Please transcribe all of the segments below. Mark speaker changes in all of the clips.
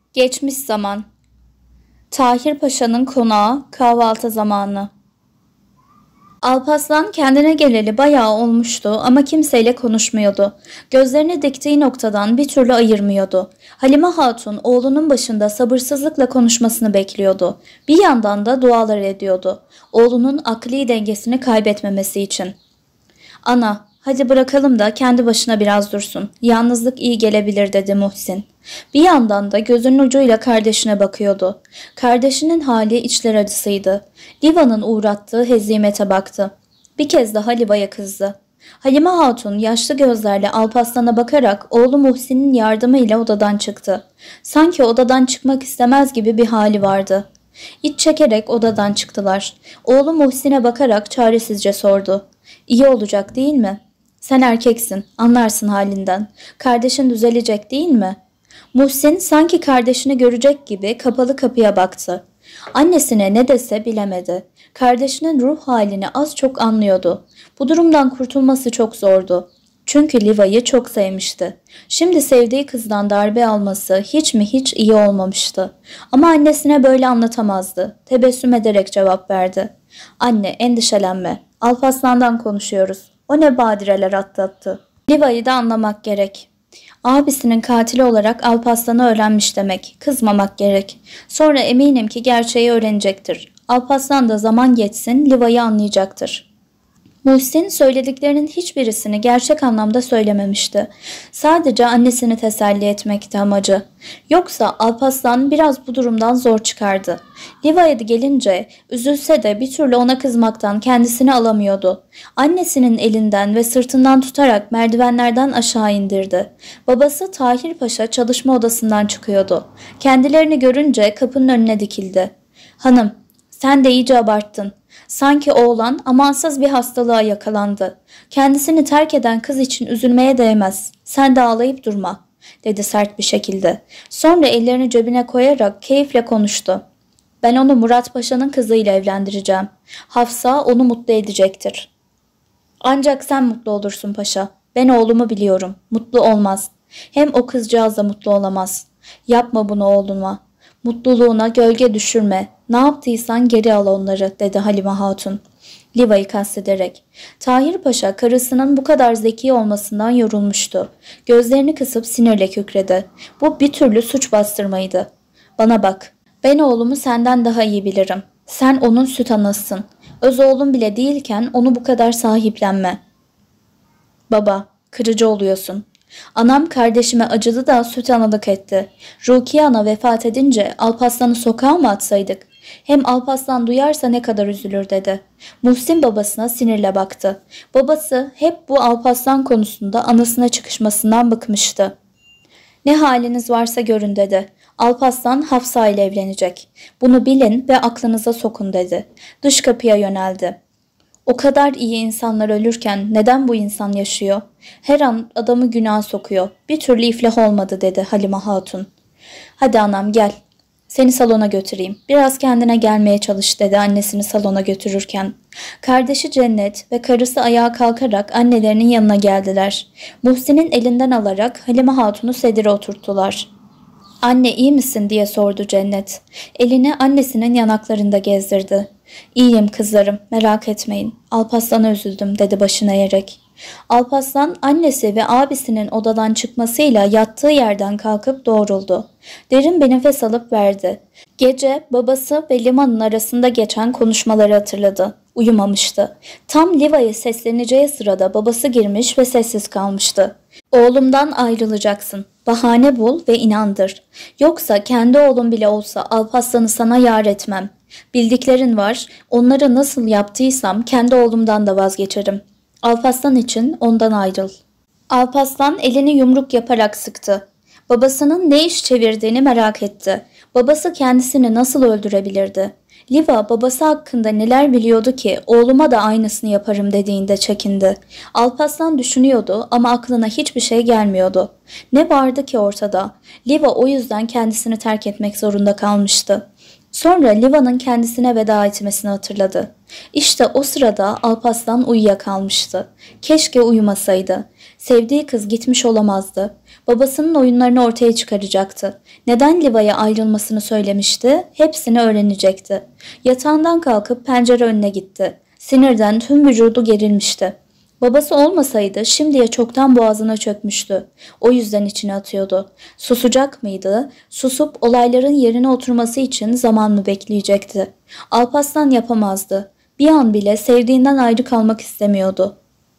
Speaker 1: Geçmiş zaman. Tahir Paşa'nın konağı, kahvaltı zamanı. Alparslan kendine geleli bayağı olmuştu ama kimseyle konuşmuyordu. Gözlerini diktiği noktadan bir türlü ayırmıyordu. Halime Hatun oğlunun başında sabırsızlıkla konuşmasını bekliyordu. Bir yandan da dualar ediyordu. Oğlunun akli dengesini kaybetmemesi için. "Ana, hadi bırakalım da kendi başına biraz dursun. Yalnızlık iyi gelebilir," dedi Muhsin. Bir yandan da gözünün ucuyla kardeşine bakıyordu. Kardeşinin hali içler acısıydı. Liva'nın uğrattığı hezimete baktı. Bir kez daha Liva'ya kızdı. Halime Hatun yaşlı gözlerle Alparslan'a bakarak oğlu Muhsin'in yardımıyla odadan çıktı. Sanki odadan çıkmak istemez gibi bir hali vardı. İç çekerek odadan çıktılar. Oğlu Muhsin'e bakarak çaresizce sordu. "İyi olacak değil mi? Sen erkeksin, anlarsın halinden. Kardeşin düzelecek değil mi?" Muhsin sanki kardeşini görecek gibi kapalı kapıya baktı. Annesine ne dese bilemedi. Kardeşinin ruh halini az çok anlıyordu. Bu durumdan kurtulması çok zordu. Çünkü Liva'yı çok sevmişti. Şimdi sevdiği kızdan darbe alması hiç mi hiç iyi olmamıştı. Ama annesine böyle anlatamazdı. Tebessüm ederek cevap verdi. "Anne, endişelenme. Alparslan'dan konuşuyoruz. O ne badireler atlattı. Liva'yı da anlamak gerek. Abisinin katili olarak Alparslan'ı öğrenmiş demek. Kızmamak gerek. Sonra eminim ki gerçeği öğrenecektir. Alparslan da zaman geçsin Liva'yı anlayacaktır." Muhsin söylediklerinin hiçbirisini gerçek anlamda söylememişti. Sadece annesini teselli etmekti amacı. Yoksa Alparslan biraz bu durumdan zor çıkardı. Liva'ya gelince üzülse de bir türlü ona kızmaktan kendisini alamıyordu. Annesinin elinden ve sırtından tutarak merdivenlerden aşağı indirdi. Babası Tahir Paşa çalışma odasından çıkıyordu. Kendilerini görünce kapının önüne dikildi. "Hanım, sen de iyice abarttın. Sanki oğlan amansız bir hastalığa yakalandı. Kendisini terk eden kız için üzülmeye değmez. Sen de ağlayıp durma," dedi sert bir şekilde. Sonra ellerini cebine koyarak keyifle konuştu. "Ben onu Murat Paşa'nın kızıyla evlendireceğim. Hafsa onu mutlu edecektir. Ancak sen mutlu olursun paşa. Ben oğlumu biliyorum. Mutlu olmaz. Hem o kızcağız da mutlu olamaz. Yapma bunu oğluma. Mutluluğuna gölge düşürme. Ne yaptıysan geri al onları," dedi Halime Hatun. Liva'yı kastederek. Tahir Paşa karısının bu kadar zeki olmasından yorulmuştu. Gözlerini kısıp sinirle kükredi. Bu bir türlü suç bastırmaydı. "Bana bak. Ben oğlumu senden daha iyi bilirim. Sen onun süt anasısın. Öz oğlun bile değilken onu bu kadar sahiplenme." "Baba, kırıcı oluyorsun. Anam kardeşime acıdı da süt analık etti. Rukiye ana vefat edince Alparslan'ı sokağa mı atsaydık? Hem Alparslan duyarsa ne kadar üzülür," dedi. Muhsin babasına sinirle baktı. Babası hep bu Alparslan konusunda anasına çıkışmasından bıkmıştı. "Ne haliniz varsa görün," dedi. "Alparslan Hafsa ile evlenecek. Bunu bilin ve aklınıza sokun," dedi. Dış kapıya yöneldi. "O kadar iyi insanlar ölürken neden bu insan yaşıyor? Her an adamı günaha sokuyor. Bir türlü iflah olmadı," dedi Halime Hatun. "Hadi anam gel. Seni salona götüreyim. Biraz kendine gelmeye çalış," dedi annesini salona götürürken. Kardeşi Cennet ve karısı ayağa kalkarak annelerinin yanına geldiler. Muhsin'in elinden alarak Halime Hatun'u sedire oturttular. "Anne, iyi misin?" diye sordu Cennet. Elini annesinin yanaklarında gezdirdi. "İyiyim kızlarım, merak etmeyin. Alparslan'a üzüldüm," dedi başını eğerek. Alparslan annesi ve abisinin odadan çıkmasıyla yattığı yerden kalkıp doğruldu. Derin bir nefes alıp verdi. Gece babası ve Liman'ın arasında geçen konuşmaları hatırladı. Uyumamıştı. Tam Liva'ya sesleneceği sırada babası girmiş ve sessiz kalmıştı. "Oğlumdan ayrılacaksın. Bahane bul ve inandır. Yoksa kendi oğlum bile olsa Alparslan'ı sana yar etmem. Bildiklerin var. Onları nasıl yaptıysam kendi oğlumdan da vazgeçerim. Alparslan için ondan ayrıl." Alparslan elini yumruk yaparak sıktı. Babasının ne iş çevirdiğini merak etti. Babası kendisini nasıl öldürebilirdi? Liva babası hakkında neler biliyordu ki oğluma da aynısını yaparım dediğinde çekindi. Alparslan düşünüyordu ama aklına hiçbir şey gelmiyordu. Ne vardı ki ortada? Liva o yüzden kendisini terk etmek zorunda kalmıştı. Sonra Liva'nın kendisine veda etmesini hatırladı. İşte o sırada Alparslan uyuyakalmıştı. Keşke uyumasaydı. Sevdiği kız gitmiş olamazdı. Babasının oyunlarını ortaya çıkaracaktı. Neden Liva'ya ayrılmasını söylemişti, hepsini öğrenecekti. Yatağından kalkıp pencere önüne gitti. Sinirden tüm vücudu gerilmişti. Babası olmasaydı şimdiye çoktan boğazına çökmüştü. O yüzden içine atıyordu. Susacak mıydı? Susup olayların yerine oturması için zaman mı bekleyecekti? Alparslan yapamazdı. Bir an bile sevdiğinden ayrı kalmak istemiyordu.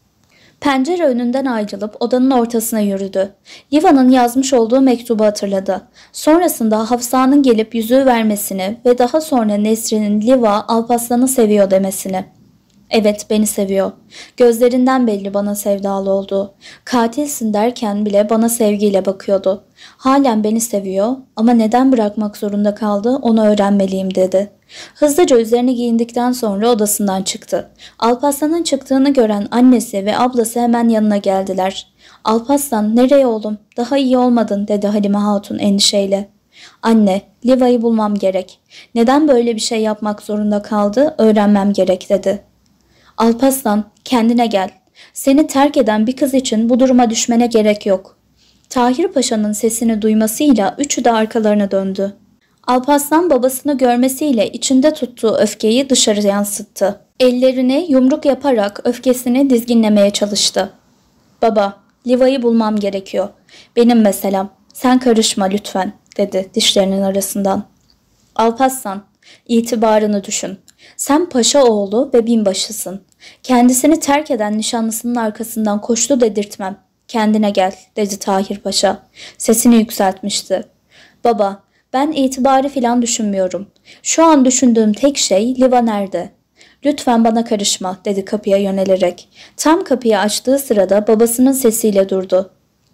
Speaker 1: Pencere önünden ayrılıp odanın ortasına yürüdü. Liva'nın yazmış olduğu mektubu hatırladı. Sonrasında Hafsa'nın gelip yüzüğü vermesini ve daha sonra Nesrin'in Liva Alparslan'ı seviyor demesini. Evet, beni seviyor. Gözlerinden belli bana sevdalı olduğu. Katilsin derken bile bana sevgiyle bakıyordu. Halen beni seviyor ama neden bırakmak zorunda kaldı onu öğrenmeliyim dedi. Hızlıca üzerine giyindikten sonra odasından çıktı. Alparslan'ın çıktığını gören annesi ve ablası hemen yanına geldiler. Alparslan, nereye oğlum? Daha iyi olmadın dedi Halime Hatun endişeyle. Anne, Liva'yı bulmam gerek. Neden böyle bir şey yapmak zorunda kaldı öğrenmem gerek dedi. Alparslan, kendine gel. Seni terk eden bir kız için bu duruma düşmene gerek yok. Tahir Paşa'nın sesini duymasıyla üçü de arkalarına döndü. Alparslan babasını görmesiyle içinde tuttuğu öfkeyi dışarı yansıttı. Ellerini yumruk yaparak öfkesini dizginlemeye çalıştı. Baba, Liva'yı bulmam gerekiyor. Benim meselem. Sen karışma lütfen, dedi dişlerinin arasından. Alparslan, itibarını düşün. Sen paşa oğlu ve binbaşısın. Kendisini terk eden nişanlısının arkasından koştu dedirtmem. Kendine gel, dedi Tahir Paşa. Sesini yükseltmişti. Baba, ben itibarı filan düşünmüyorum. Şu an düşündüğüm tek şey Liva nerede? Lütfen bana karışma, dedi kapıya yönelerek. Tam kapıyı açtığı sırada babasının sesiyle durdu.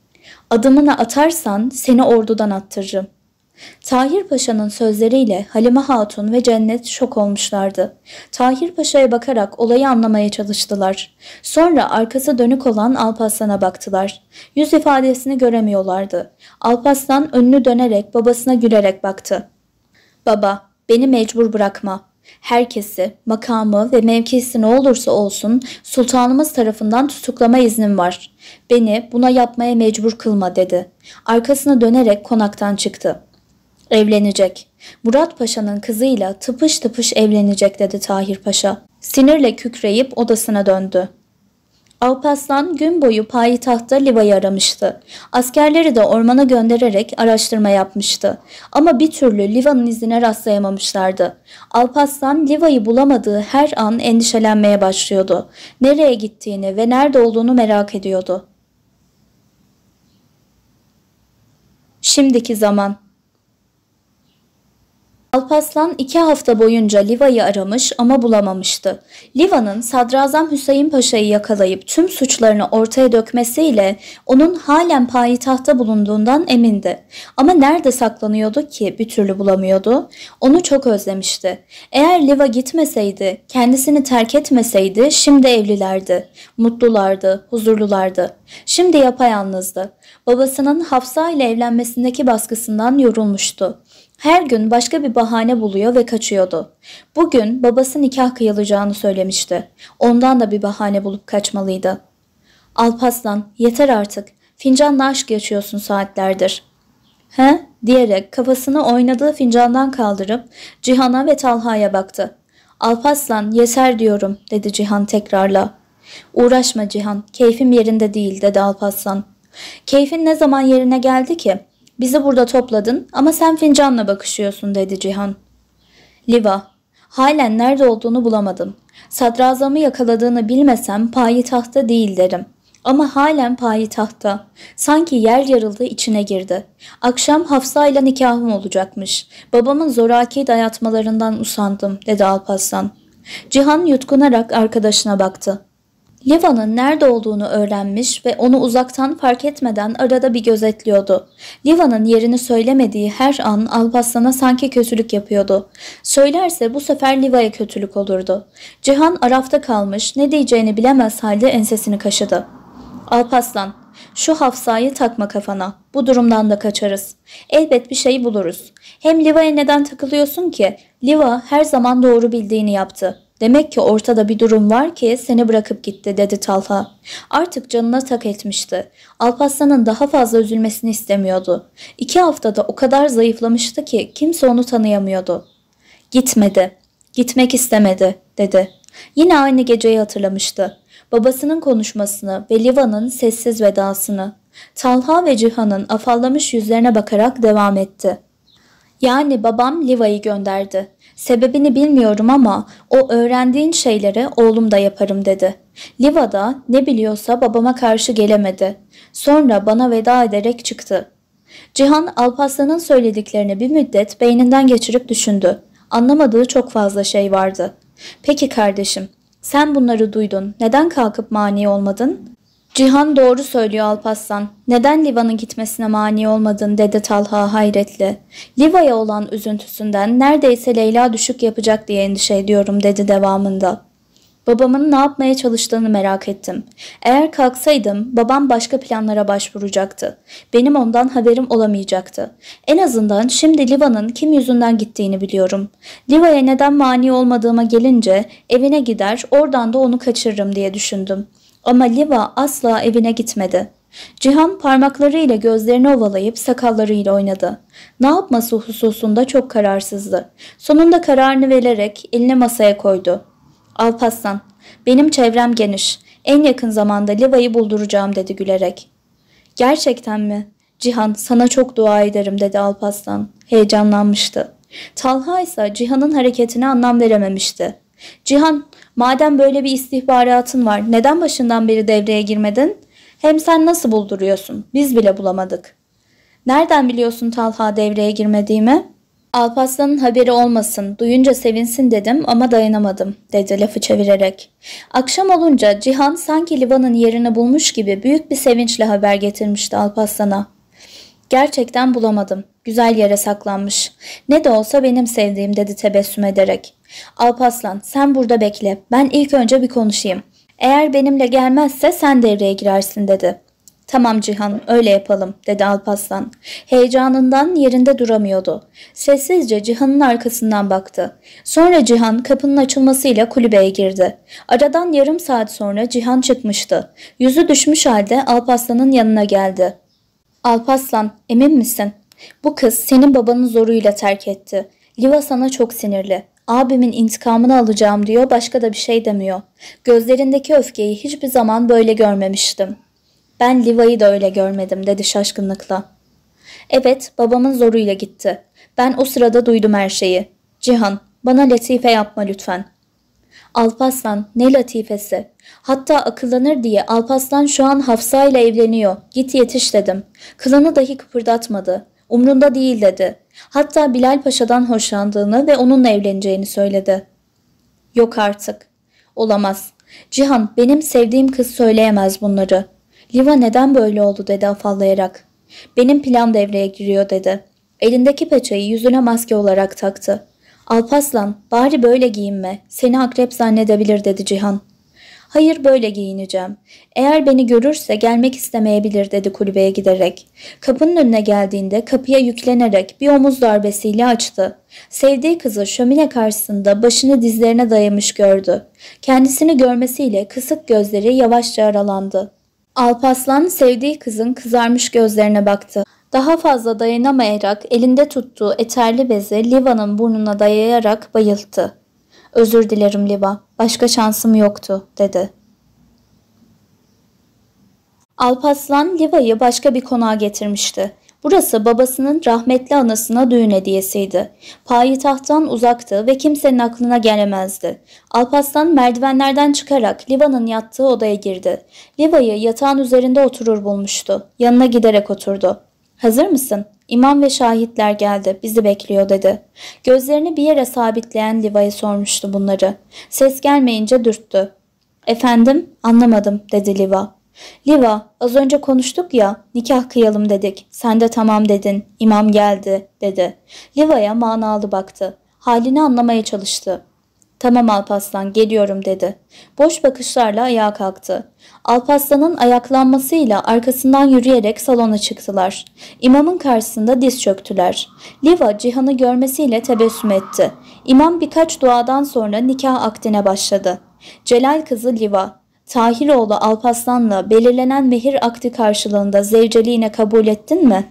Speaker 1: Adımını atarsan seni ordudan attırırım. Tahir Paşa'nın sözleriyle Halime Hatun ve Cennet şok olmuşlardı. Tahir Paşa'ya bakarak olayı anlamaya çalıştılar. Sonra arkası dönük olan Alparslan'a baktılar. Yüz ifadesini göremiyorlardı. Alparslan önünü dönerek babasına gülerek baktı. Baba, beni mecbur bırakma. Herkesi, makamı ve mevkisi ne olursa olsun sultanımız tarafından tutuklama iznim var. Beni buna yapmaya mecbur kılma dedi. Arkasına dönerek konaktan çıktı. Evlenecek. Murat Paşa'nın kızıyla tıpış tıpış evlenecek dedi Tahir Paşa. Sinirle kükreyip odasına döndü. Alparslan gün boyu payitahtta Liva'yı aramıştı. Askerleri de ormana göndererek araştırma yapmıştı. Ama bir türlü Liva'nın izine rastlayamamışlardı. Alparslan Liva'yı bulamadığı her an endişelenmeye başlıyordu. Nereye gittiğini ve nerede olduğunu merak ediyordu. Şimdiki zaman. Alparslan 2 hafta boyunca Liva'yı aramış ama bulamamıştı. Liva'nın Sadrazam Hüseyin Paşa'yı yakalayıp tüm suçlarını ortaya dökmesiyle onun halen payitahtta bulunduğundan emindi. Ama nerede saklanıyordu ki bir türlü bulamıyordu? Onu çok özlemişti. Eğer Liva gitmeseydi, kendisini terk etmeseydi şimdi evlilerdi. Mutlulardı, huzurlulardı. Şimdi yapayalnızdı. Babasının Hafsa ile evlenmesindeki baskısından yorulmuştu. Her gün başka bir bahane buluyor ve kaçıyordu. Bugün babası nikah kıyılacağını söylemişti. Ondan da bir bahane bulup kaçmalıydı. Alparslan, yeter artık. Fincanla aşk yaşıyorsun saatlerdir. He? Diyerek kafasını oynadığı fincandan kaldırıp Cihan'a ve Talha'ya baktı. Alparslan, yeter diyorum, dedi Cihan tekrarla. Uğraşma Cihan, keyfim yerinde değil, dedi Alparslan. Keyfin ne zaman yerine geldi ki? Bizi burada topladın ama sen fincanla bakışıyorsun, dedi Cihan. Liva, halen nerede olduğunu bulamadım. Sadrazamı yakaladığını bilmesem payitahta değil derim. Ama halen payitahta. Sanki yer yarıldı içine girdi. Akşam Hafsa ile nikahım olacakmış. Babamın zoraki dayatmalarından usandım, dedi Alparslan. Cihan yutkunarak arkadaşına baktı. Liva'nın nerede olduğunu öğrenmiş ve onu uzaktan fark etmeden arada bir gözetliyordu. Liva'nın yerini söylemediği her an Alparslan'a sanki kötülük yapıyordu. Söylerse bu sefer Liva'ya kötülük olurdu. Cihan arafta kalmış, ne diyeceğini bilemez halde ensesini kaşıdı. Alparslan, şu Hafsa'yı takma kafana. Bu durumdan da kaçarız. Elbet bir şey buluruz. Hem Liva'ya neden takılıyorsun ki? Liva her zaman doğru bildiğini yaptı. Demek ki ortada bir durum var ki seni bırakıp gitti dedi Talha. Artık canına tak etmişti. Alparslan'ın daha fazla üzülmesini istemiyordu. 2 haftada o kadar zayıflamıştı ki kimse onu tanıyamıyordu. Gitmedi, gitmek istemedi dedi. Yine aynı geceyi hatırlamıştı. Babasının konuşmasını ve Liva'nın sessiz vedasını. Talha ve Cihan'ın afallamış yüzlerine bakarak devam etti. Yani babam Liva'yı gönderdi. Sebebini bilmiyorum ama o öğrendiğin şeyleri oğlum da yaparım dedi. Liva da ne biliyorsa babama karşı gelemedi. Sonra bana veda ederek çıktı. Cihan Alparslan'ın söylediklerini bir müddet beyninden geçirip düşündü. Anlamadığı çok fazla şey vardı. Peki kardeşim, sen bunları duydun. Neden kalkıp mani olmadın? Cihan doğru söylüyor Alparslan. Neden Liva'nın gitmesine mani olmadın dedi Talha hayretle. Liva'ya olan üzüntüsünden neredeyse Leyla düşük yapacak diye endişe ediyorum dedi devamında. Babamın ne yapmaya çalıştığını merak ettim. Eğer kalksaydım babam başka planlara başvuracaktı. Benim ondan haberim olamayacaktı. En azından şimdi Liva'nın kim yüzünden gittiğini biliyorum. Liva'ya neden mani olmadığıma gelince evine gider oradan da onu kaçırırım diye düşündüm. Ama Liva asla evine gitmedi. Cihan parmaklarıyla gözlerini ovalayıp sakallarıyla oynadı. Ne yapması hususunda çok kararsızdı. Sonunda kararını vererek elini masaya koydu. Alparslan, benim çevrem geniş. En yakın zamanda Liva'yı bulduracağım dedi gülerek. Gerçekten mi? Cihan, sana çok dua ederim dedi Alparslan. Heyecanlanmıştı. Talha ise Cihan'ın hareketine anlam verememişti. Cihan, madem böyle bir istihbaratın var, neden başından beri devreye girmedin? Hem sen nasıl bulduruyorsun? Biz bile bulamadık. Nereden biliyorsun Talha devreye girmediğimi? Alparslan'ın haberi olmasın, duyunca sevinsin dedim ama dayanamadım dedi lafı çevirerek. Akşam olunca Cihan sanki Liva'nın yerini bulmuş gibi büyük bir sevinçle haber getirmişti Alparslan'a. Gerçekten bulamadım. Güzel yere saklanmış. Ne de olsa benim sevdiğim dedi tebessüm ederek. Alparslan sen burada bekle. Ben ilk önce bir konuşayım. Eğer benimle gelmezse sen devreye girersin dedi. Tamam Cihan öyle yapalım dedi Alparslan. Heyecanından yerinde duramıyordu. Sessizce Cihan'ın arkasından baktı. Sonra Cihan kapının açılmasıyla kulübeye girdi. Aradan yarım saat sonra Cihan çıkmıştı. Yüzü düşmüş halde Alparslan'ın yanına geldi. Alparslan, emin misin? Bu kız senin babanın zoruyla terk etti. Liva sana çok sinirli. Abimin intikamını alacağım diyor, başka da bir şey demiyor. Gözlerindeki öfkeyi hiçbir zaman böyle görmemiştim. Ben Liva'yı da öyle görmedim dedi şaşkınlıkla. Evet, babamın zoruyla gitti. Ben o sırada duydum her şeyi. Cihan, bana latife yapma lütfen. Alparslan, ne latifesi? Hatta akıllanır diye Alparslan şu an Hafsa ile evleniyor. Git yetiş dedim. Kılını dahi kıpırdatmadı. Umrunda değil dedi. Hatta Bilal Paşa'dan hoşlandığını ve onunla evleneceğini söyledi. Yok artık. Olamaz. Cihan, benim sevdiğim kız söyleyemez bunları. Liva neden böyle oldu dedi afallayarak. Benim plan devreye giriyor dedi. Elindeki peçeyi yüzüne maske olarak taktı. Alparslan, bari böyle giyinme. Seni akrep zannedebilir dedi Cihan. Hayır böyle giyineceğim. Eğer beni görürse gelmek istemeyebilir dedi kulübeye giderek. Kapının önüne geldiğinde kapıya yüklenerek bir omuz darbesiyle açtı. Sevdiği kızı şömine karşısında başını dizlerine dayamış gördü. Kendisini görmesiyle kısık gözleri yavaşça aralandı. Alparslan sevdiği kızın kızarmış gözlerine baktı. Daha fazla dayanamayarak elinde tuttuğu eterli bezi Liva'nın burnuna dayayarak bayılttı. Özür dilerim Liva, başka şansım yoktu dedi. Alparslan Liva'yı başka bir konağa getirmişti. Burası babasının rahmetli anasına düğün hediyesiydi. Payitahttan uzaktı ve kimsenin aklına gelemezdi. Alparslan merdivenlerden çıkarak Liva'nın yattığı odaya girdi. Liva'yı yatağın üzerinde oturur bulmuştu. Yanına giderek oturdu. Hazır mısın? İmam ve şahitler geldi, bizi bekliyor dedi. Gözlerini bir yere sabitleyen Liva'ya sormuştu bunları. Ses gelmeyince dürttü. Efendim, anlamadım dedi Liva. Liva, az önce konuştuk ya, nikah kıyalım dedik. Sen de tamam dedin, imam geldi dedi. Liva'ya manalı baktı. Halini anlamaya çalıştı. Tamam Alparslan, geliyorum dedi. Boş bakışlarla ayağa kalktı. Alparslan'ın ayaklanmasıyla arkasından yürüyerek salona çıktılar. İmamın karşısında diz çöktüler. Liva Cihan'ı görmesiyle tebessüm etti. İmam birkaç duadan sonra nikah akdine başladı. Celal kızı Liva, Tahiroğlu Alparslan'la belirlenen mehir akdi karşılığında zevceliğine kabul ettin mi?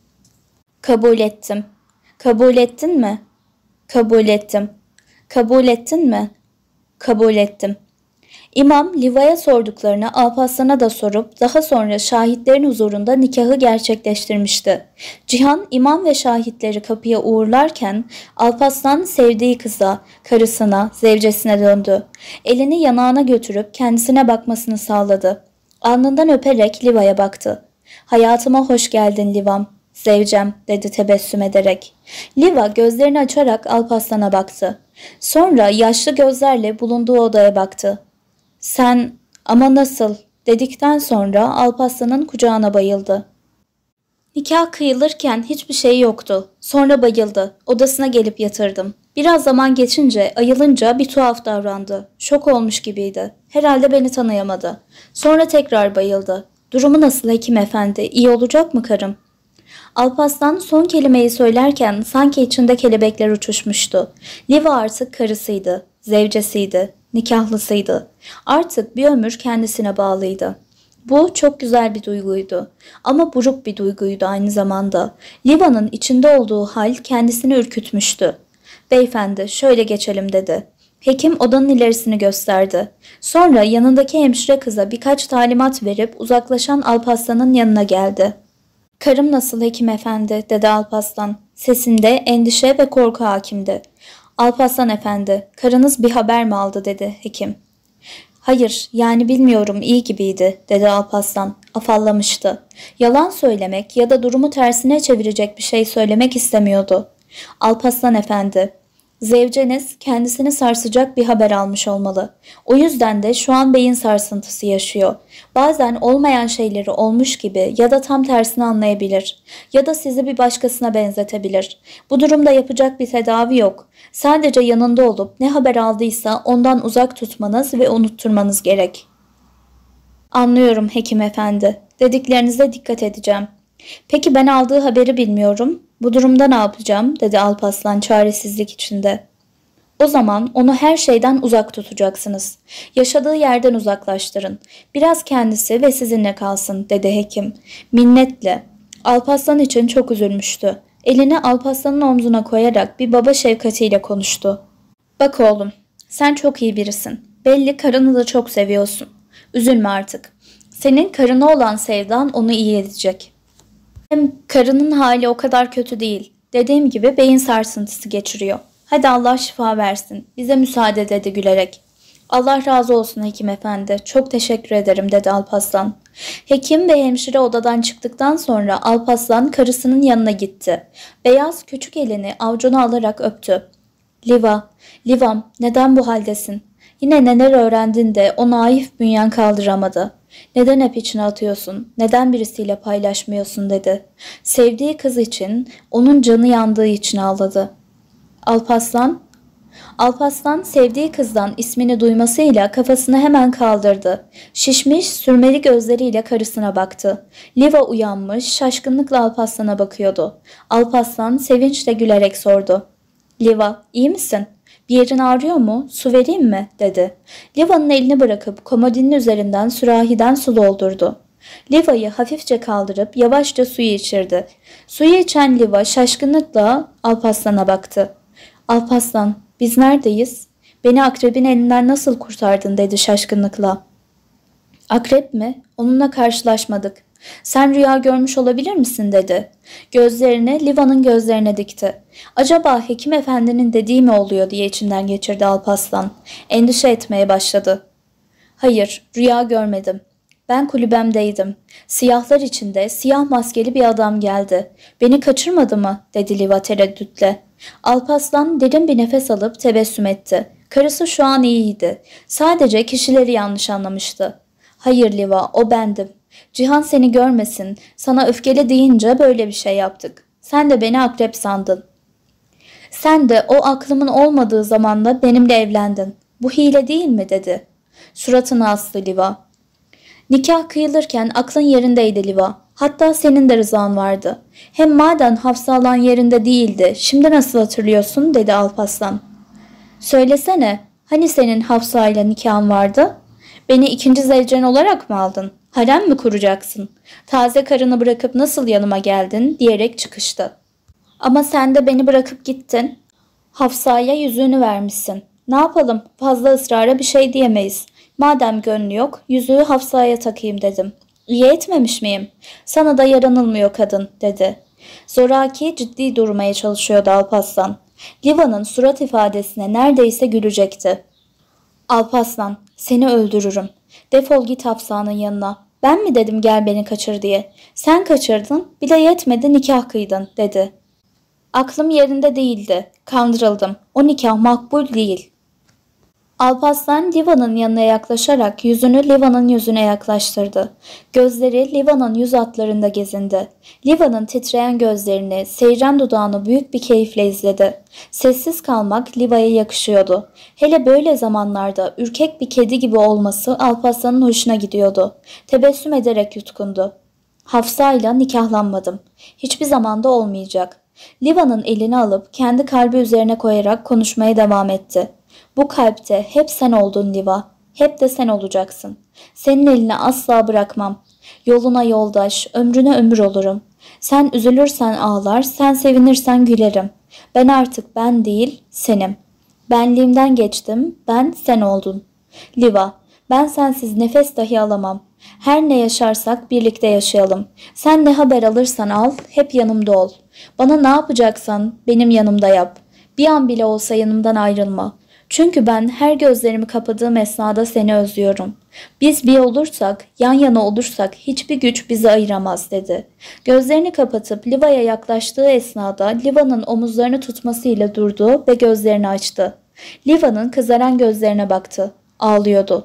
Speaker 1: Kabul ettim. Kabul ettin mi? Kabul ettim. Kabul ettin mi? Kabul ettim. İmam Liva'ya sorduklarını Alparslan'a da sorup daha sonra şahitlerin huzurunda nikahı gerçekleştirmişti. Cihan imam ve şahitleri kapıya uğurlarken Alparslan sevdiği kıza, karısına, zevcesine döndü. Elini yanağına götürüp kendisine bakmasını sağladı. Alnından öperek Liva'ya baktı. Hayatıma hoş geldin Livam, zevcem dedi tebessüm ederek. Liva gözlerini açarak Alparslan'a baktı. Sonra yaşlı gözlerle bulunduğu odaya baktı. Sen ama nasıl dedikten sonra Alparslan'ın kucağına bayıldı. Nikah kıyılırken hiçbir şey yoktu. Sonra bayıldı. Odasına gelip yatırdım. Biraz zaman geçince ayılınca bir tuhaf davrandı. Şok olmuş gibiydi. Herhalde beni tanıyamadı. Sonra tekrar bayıldı. Durumu nasıl hekim efendi? İyi olacak mı karım? Alparslan son kelimeyi söylerken sanki içinde kelebekler uçuşmuştu. Liva artık karısıydı, zevcesiydi, nikahlısıydı. Artık bir ömür kendisine bağlıydı. Bu çok güzel bir duyguydu ama buruk bir duyguydu aynı zamanda. Liva'nın içinde olduğu hal kendisini ürkütmüştü. Beyefendi şöyle geçelim dedi. Hekim odanın ilerisini gösterdi. Sonra yanındaki hemşire kıza birkaç talimat verip uzaklaşan Alparslan'ın yanına geldi. Karım nasıl hekim efendi dedi Alparslan. Sesinde endişe ve korku hakimdi. Alparslan efendi, karınız bir haber mi aldı dedi hekim. Hayır, yani bilmiyorum, iyi gibiydi dedi Alparslan. Afallamıştı. Yalan söylemek ya da durumu tersine çevirecek bir şey söylemek istemiyordu. Alparslan efendi, zevceniz kendisini sarsacak bir haber almış olmalı. O yüzden de şu an beyin sarsıntısı yaşıyor. Bazen olmayan şeyleri olmuş gibi ya da tam tersini anlayabilir. Ya da sizi bir başkasına benzetebilir. Bu durumda yapacak bir tedavi yok. Sadece yanında olup ne haber aldıysa ondan uzak tutmanız ve unutturmanız gerek. Anlıyorum hekim efendi. Dediklerinize dikkat edeceğim. Peki ben aldığı haberi bilmiyorum. Bu durumda ne yapacağım? Dedi Alparslan çaresizlik içinde. O zaman onu her şeyden uzak tutacaksınız. Yaşadığı yerden uzaklaştırın. Biraz kendisi ve sizinle kalsın dedi hekim. Minnetle. Alparslan için çok üzülmüştü. Elini Alparslan'ın omzuna koyarak bir baba şefkatiyle konuştu. Bak oğlum, sen çok iyi birisin. Belli karını da çok seviyorsun. Üzülme artık. Senin karına olan sevdan onu iyi edecek. Hem karının hali o kadar kötü değil. Dediğim gibi beyin sarsıntısı geçiriyor. Hadi Allah şifa versin. Bize müsaade dedi gülerek. Allah razı olsun hekim efendi. Çok teşekkür ederim dedi Alparslan. Hekim ve hemşire odadan çıktıktan sonra Alparslan karısının yanına gitti. Beyaz küçük elini avucuna alarak öptü. Livam neden bu haldesin? Yine neler öğrendin de o naif bünyen kaldıramadı. Neden hep içine atıyorsun? Neden birisiyle paylaşmıyorsun dedi. Sevdiği kız için, onun canı yandığı için ağladı. Alparslan sevdiği kızdan ismini duymasıyla kafasını hemen kaldırdı. Şişmiş, sürmeli gözleriyle karısına baktı. Liva uyanmış, şaşkınlıkla Alparslan'a bakıyordu. Alparslan sevinçle gülerek sordu. Liva, iyi misin? Bir yerin ağrıyor mu? Su vereyim mi? Dedi. Liva'nın elini bırakıp komodinin üzerinden sürahiden su doldurdu. Liva'yı hafifçe kaldırıp yavaşça suyu içirdi. Suyu içen Liva şaşkınlıkla Alparslan'a baktı. Alparslan, biz neredeyiz? Beni akrebin elinden nasıl kurtardın dedi şaşkınlıkla. Akrep mi? Onunla karşılaşmadık. Sen rüya görmüş olabilir misin dedi. Gözlerini Liva'nın gözlerine dikti. Acaba hekim efendinin dediği mi oluyor diye içinden geçirdi Alparslan. Endişe etmeye başladı. Hayır, rüya görmedim. Ben kulübemdeydim. Siyahlar içinde siyah maskeli bir adam geldi. Beni kaçırmadı mı? Dedi Liva tereddütle. Alparslan derin bir nefes alıp tebessüm etti. Karısı şu an iyiydi. Sadece kişileri yanlış anlamıştı. Hayır Liva, o bendim. Cihan seni görmesin, sana öfkeli deyince böyle bir şey yaptık. Sen de beni akrep sandın. Sen de o aklımın olmadığı zamanda benimle evlendin. Bu hile değil mi dedi. Suratını astı Liva. Nikah kıyılırken aklın yerindeydi Liva. Hatta senin de rızan vardı. Hem maden Hafsalan yerinde değildi. Şimdi nasıl hatırlıyorsun dedi Alparslan. Söylesene, hani senin Hafsa ile nikahın vardı? Beni ikinci zevcen olarak mı aldın? Harem mi kuracaksın? Taze karını bırakıp nasıl yanıma geldin diyerek çıkıştı. Ama sen de beni bırakıp gittin. Hafsa'ya yüzüğünü vermişsin. Ne yapalım? Fazla ısrara bir şey diyemeyiz. Madem gönlü yok, yüzüğü Hafsa'ya takayım dedim. İyi etmemiş miyim? Sana da yaranılmıyor kadın dedi. Zoraki ciddi durmaya çalışıyordu Alparslan. Liva'nın surat ifadesine neredeyse gülecekti. Alparslan, seni öldürürüm. Defol git Hafsa'nın yanına. Ben mi dedim gel beni kaçır diye. Sen kaçırdın, bir de yetmedi nikah kıydın dedi. Aklım yerinde değildi. Kandırıldım. O nikah makbul değil. Alparslan Liva'nın yanına yaklaşarak yüzünü Liva'nın yüzüne yaklaştırdı. Gözleri Liva'nın yüz hatlarında gezindi. Liva'nın titreyen gözlerini, seyren dudağını büyük bir keyifle izledi. Sessiz kalmak Liva'ya yakışıyordu. Hele böyle zamanlarda ürkek bir kedi gibi olması Alparslan'ın hoşuna gidiyordu. Tebessüm ederek yutkundu. Hafsa'yla nikahlanmadım. Hiçbir zamanda olmayacak. Liva'nın elini alıp kendi kalbi üzerine koyarak konuşmaya devam etti. Bu kalpte hep sen oldun Liva. Hep de sen olacaksın. Senin elini asla bırakmam. Yoluna yoldaş, ömrüne ömür olurum. Sen üzülürsen ağlar, sen sevinirsen gülerim. Ben artık ben değil, senim. Benliğimden geçtim, ben sen oldun. Liva, ben sensiz nefes dahi alamam. Her ne yaşarsak birlikte yaşayalım. Sen ne haber alırsan al, hep yanımda ol. Bana ne yapacaksan benim yanımda yap. Bir an bile olsa yanımdan ayrılma. Çünkü ben her gözlerimi kapadığım esnada seni özlüyorum. Biz bir olursak, yan yana olursak hiçbir güç bizi ayıramaz dedi. Gözlerini kapatıp Liva'ya yaklaştığı esnada Liva'nın omuzlarını tutmasıyla durdu ve gözlerini açtı. Liva'nın kızaran gözlerine baktı. Ağlıyordu.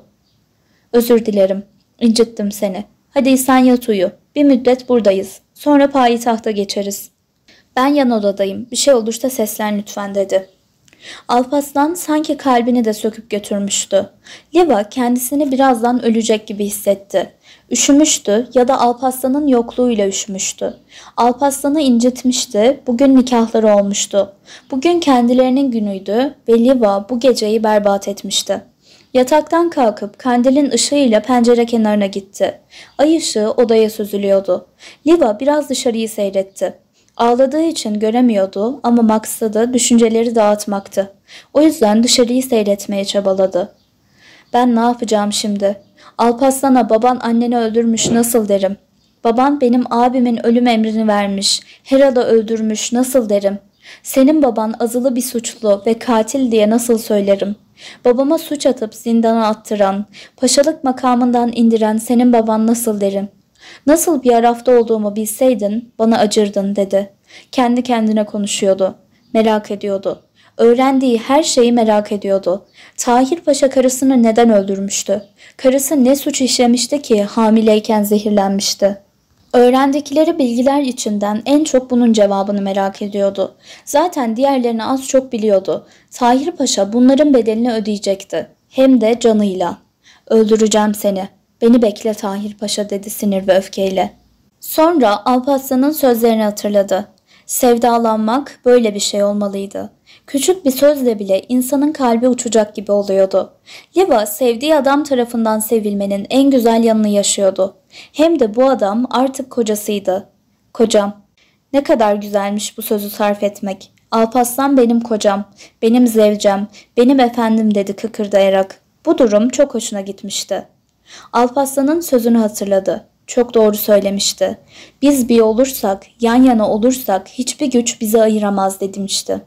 Speaker 1: Özür dilerim. İncittim seni. Hadi sen yat uyu. Bir müddet buradayız. Sonra payitahta geçeriz. Ben yan odadayım. Bir şey olursa seslen lütfen dedi. Alparslan sanki kalbini de söküp götürmüştü. Liva kendisini birazdan ölecek gibi hissetti. Üşümüştü ya da Alparslan'ın yokluğuyla üşümüştü. Alparslan'ı incitmişti, bugün nikahları olmuştu. Bugün kendilerinin günüydü ve Liva bu geceyi berbat etmişti. Yataktan kalkıp kandilin ışığıyla pencere kenarına gitti. Ay ışığı odaya süzülüyordu. Liva biraz dışarıyı seyretti. Ağladığı için göremiyordu ama maksadı düşünceleri dağıtmaktı. O yüzden dışarıyı seyretmeye çabaladı. Ben ne yapacağım şimdi? Alparslan'a baban anneni öldürmüş nasıl derim? Baban benim abimin ölüm emrini vermiş. Heral'ı öldürmüş nasıl derim? Senin baban azılı bir suçlu ve katil diye nasıl söylerim? Babama suç atıp zindana attıran, paşalık makamından indiren senin baban nasıl derim? Nasıl bir arafta olduğumu bilseydin bana acırdın dedi. Kendi kendine konuşuyordu. Merak ediyordu. Öğrendiği her şeyi merak ediyordu. Tahir Paşa karısını neden öldürmüştü? Karısı ne suç işlemişti ki hamileyken zehirlenmişti? Öğrendikleri bilgiler içinden en çok bunun cevabını merak ediyordu. Zaten diğerlerini az çok biliyordu. Tahir Paşa bunların bedelini ödeyecekti. Hem de canıyla. Öldüreceğim seni. Beni bekle Tahir Paşa dedi sinir ve öfkeyle. Sonra Alparslan'ın sözlerini hatırladı. Sevdalanmak böyle bir şey olmalıydı. Küçük bir sözle bile insanın kalbi uçacak gibi oluyordu. Liva sevdiği adam tarafından sevilmenin en güzel yanını yaşıyordu. Hem de bu adam artık kocasıydı. Kocam. Ne kadar güzelmiş bu sözü sarf etmek. Alparslan benim kocam, benim zevcem, benim efendim dedi kıkırdayarak. Bu durum çok hoşuna gitmişti. Alparslan'ın sözünü hatırladı. Çok doğru söylemişti. Biz bir olursak, yan yana olursak hiçbir güç bizi ayıramaz demişti.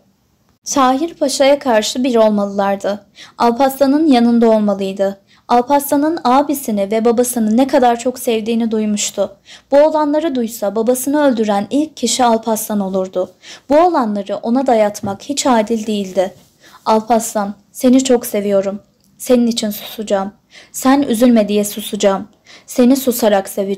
Speaker 1: Tahir Paşa'ya karşı bir olmalılardı. Alparslan'ın yanında olmalıydı. Alparslan'ın abisini ve babasını ne kadar çok sevdiğini duymuştu. Bu olanları duysa babasını öldüren ilk kişi Alparslan olurdu. Bu olanları ona dayatmak hiç adil değildi. Alparslan, seni çok seviyorum. Senin için susacağım. Sen üzülme diye susacağım. Seni susarak seveceğim.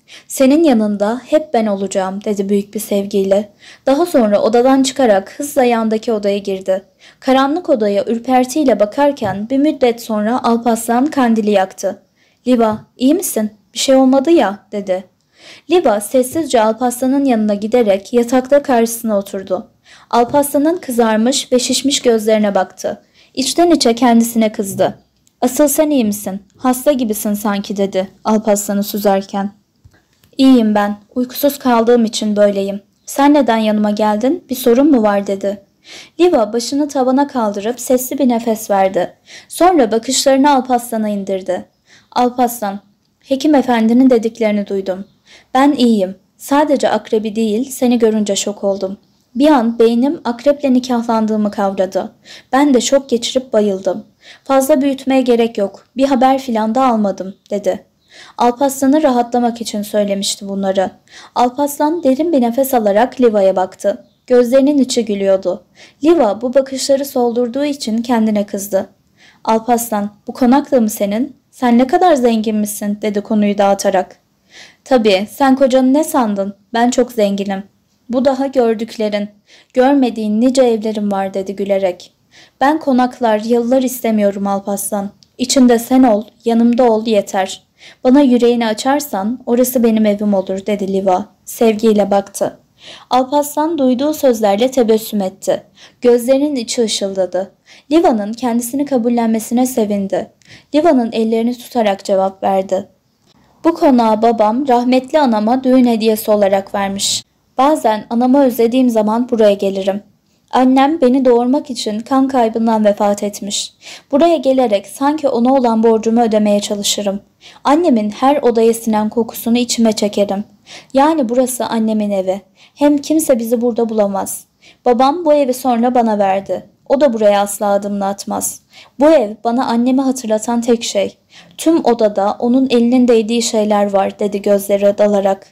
Speaker 1: Senin yanında hep ben olacağım dedi büyük bir sevgiyle. Daha sonra odadan çıkarak hızla yandaki odaya girdi. Karanlık odaya ürpertiyle bakarken bir müddet sonra Alparslan kandili yaktı. Liva, iyi misin? Bir şey olmadı ya dedi. Liva sessizce Alparslan'ın yanına giderek yatakta karşısına oturdu. Alparslan'ın kızarmış ve şişmiş gözlerine baktı. İçten içe kendisine kızdı. Asıl sen iyi misin? Hasta gibisin sanki dedi Alparslan'ı süzerken. İyiyim ben. Uykusuz kaldığım için böyleyim. Sen neden yanıma geldin? Bir sorun mu var dedi. Liva başını tavana kaldırıp sesli bir nefes verdi. Sonra bakışlarını Alparslan'a indirdi. Alparslan, hekim efendinin dediklerini duydum. Ben iyiyim. Sadece akrebi değil, seni görünce şok oldum. Bir an beynim akreple nikahlandığımı kavradı. Ben de şok geçirip bayıldım. Fazla büyütmeye gerek yok. Bir haber filan da almadım dedi. Alparslan'ı rahatlamak için söylemişti bunları. Alparslan derin bir nefes alarak Liva'ya baktı. Gözlerinin içi gülüyordu. Liva bu bakışları soldurduğu için kendine kızdı. Alparslan, bu konak da mı senin? Sen ne kadar zenginmişsin dedi konuyu dağıtarak. Tabii, sen kocanı ne sandın? Ben çok zenginim. Bu daha gördüklerin. Görmediğin nice evlerim var dedi gülerek. Ben konaklar, yalılar istemiyorum Alparslan. İçinde sen ol, yanımda ol yeter. Bana yüreğini açarsan orası benim evim olur dedi Liva. Sevgiyle baktı. Alparslan duyduğu sözlerle tebessüm etti. Gözlerinin içi ışıldadı. Liva'nın kendisini kabullenmesine sevindi. Liva'nın ellerini tutarak cevap verdi. Bu konağı babam rahmetli anama düğün hediyesi olarak vermiş. Bazen anamı özlediğim zaman buraya gelirim. Annem beni doğurmak için kan kaybından vefat etmiş. Buraya gelerek sanki ona olan borcumu ödemeye çalışırım. Annemin her odaya sinen kokusunu içime çekerim. Yani burası annemin evi. Hem kimse bizi burada bulamaz. Babam bu evi sonra bana verdi. O da buraya asla adımını atmaz. Bu ev bana annemi hatırlatan tek şey. Tüm odada onun elinin değdiği şeyler var dedi gözleri dalarak.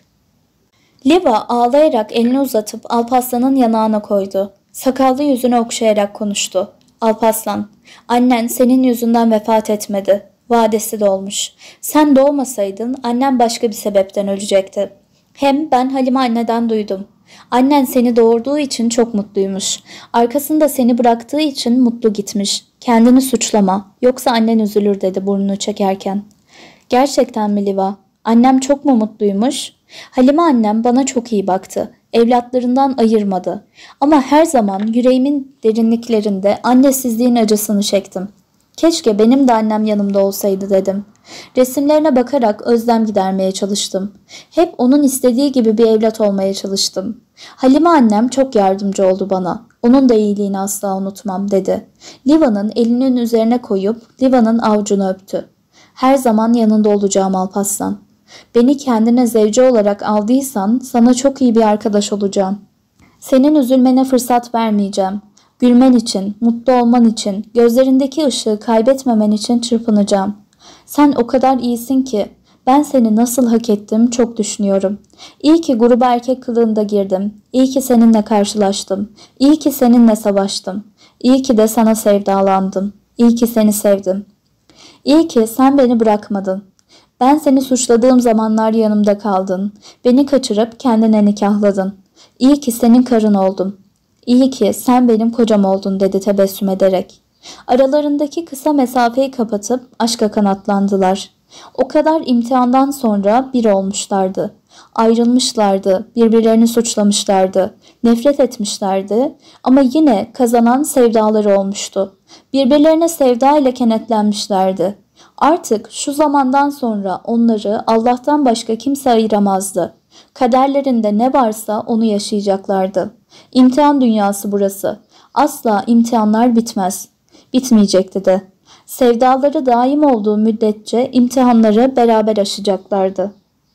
Speaker 1: Liva ağlayarak elini uzatıp Alparslan'ın yanağına koydu. Sakallı yüzünü okşayarak konuştu. Alparslan, annen senin yüzünden vefat etmedi. Vadesi dolmuş. Sen doğmasaydın annem başka bir sebepten ölecekti. Hem ben Halime anneden duydum. Annen seni doğurduğu için çok mutluymuş. Arkasında seni bıraktığı için mutlu gitmiş. Kendini suçlama. Yoksa annen üzülür dedi burnunu çekerken. Gerçekten mi Liva? Annem çok mu mutluymuş? Halime annem bana çok iyi baktı. Evlatlarından ayırmadı. Ama her zaman yüreğimin derinliklerinde annesizliğin acısını çektim. Keşke benim de annem yanımda olsaydı dedim. Resimlerine bakarak özlem gidermeye çalıştım. Hep onun istediği gibi bir evlat olmaya çalıştım. Halime annem çok yardımcı oldu bana. Onun da iyiliğini asla unutmam dedi. Liva'nın elinin üzerine koyup Liva'nın avucunu öptü. Her zaman yanında olacağım Alparslan. Beni kendine zevce olarak aldıysan sana çok iyi bir arkadaş olacağım. Senin üzülmene fırsat vermeyeceğim. Gülmen için, mutlu olman için, gözlerindeki ışığı kaybetmemen için çırpınacağım. Sen o kadar iyisin ki ben seni nasıl hak ettim çok düşünüyorum. İyi ki gruba erkek kılığında girdim. İyi ki seninle karşılaştım. İyi ki seninle savaştım. İyi ki de sana sevdalandım. İyi ki seni sevdim. İyi ki sen beni bırakmadın. Ben seni suçladığım zamanlar yanımda kaldın. Beni kaçırıp kendine nikahladın. İyi ki senin karın oldum. İyi ki sen benim kocam oldun dedi tebessüm ederek. Aralarındaki kısa mesafeyi kapatıp aşka kanatlandılar. O kadar imtihandan sonra bir olmuşlardı. Ayrılmışlardı, birbirlerini suçlamışlardı, nefret etmişlerdi ama yine kazanan sevdaları olmuştu. Birbirlerine sevda ile kenetlenmişlerdi. Artık şu zamandan sonra onları Allah'tan başka kimse ayıramazdı. Kaderlerinde ne varsa onu yaşayacaklardı. İmtihan dünyası burası. Asla imtihanlar bitmez. Bitmeyecekti de. Sevdaları daim olduğu müddetçe imtihanları beraber aşacaklardı.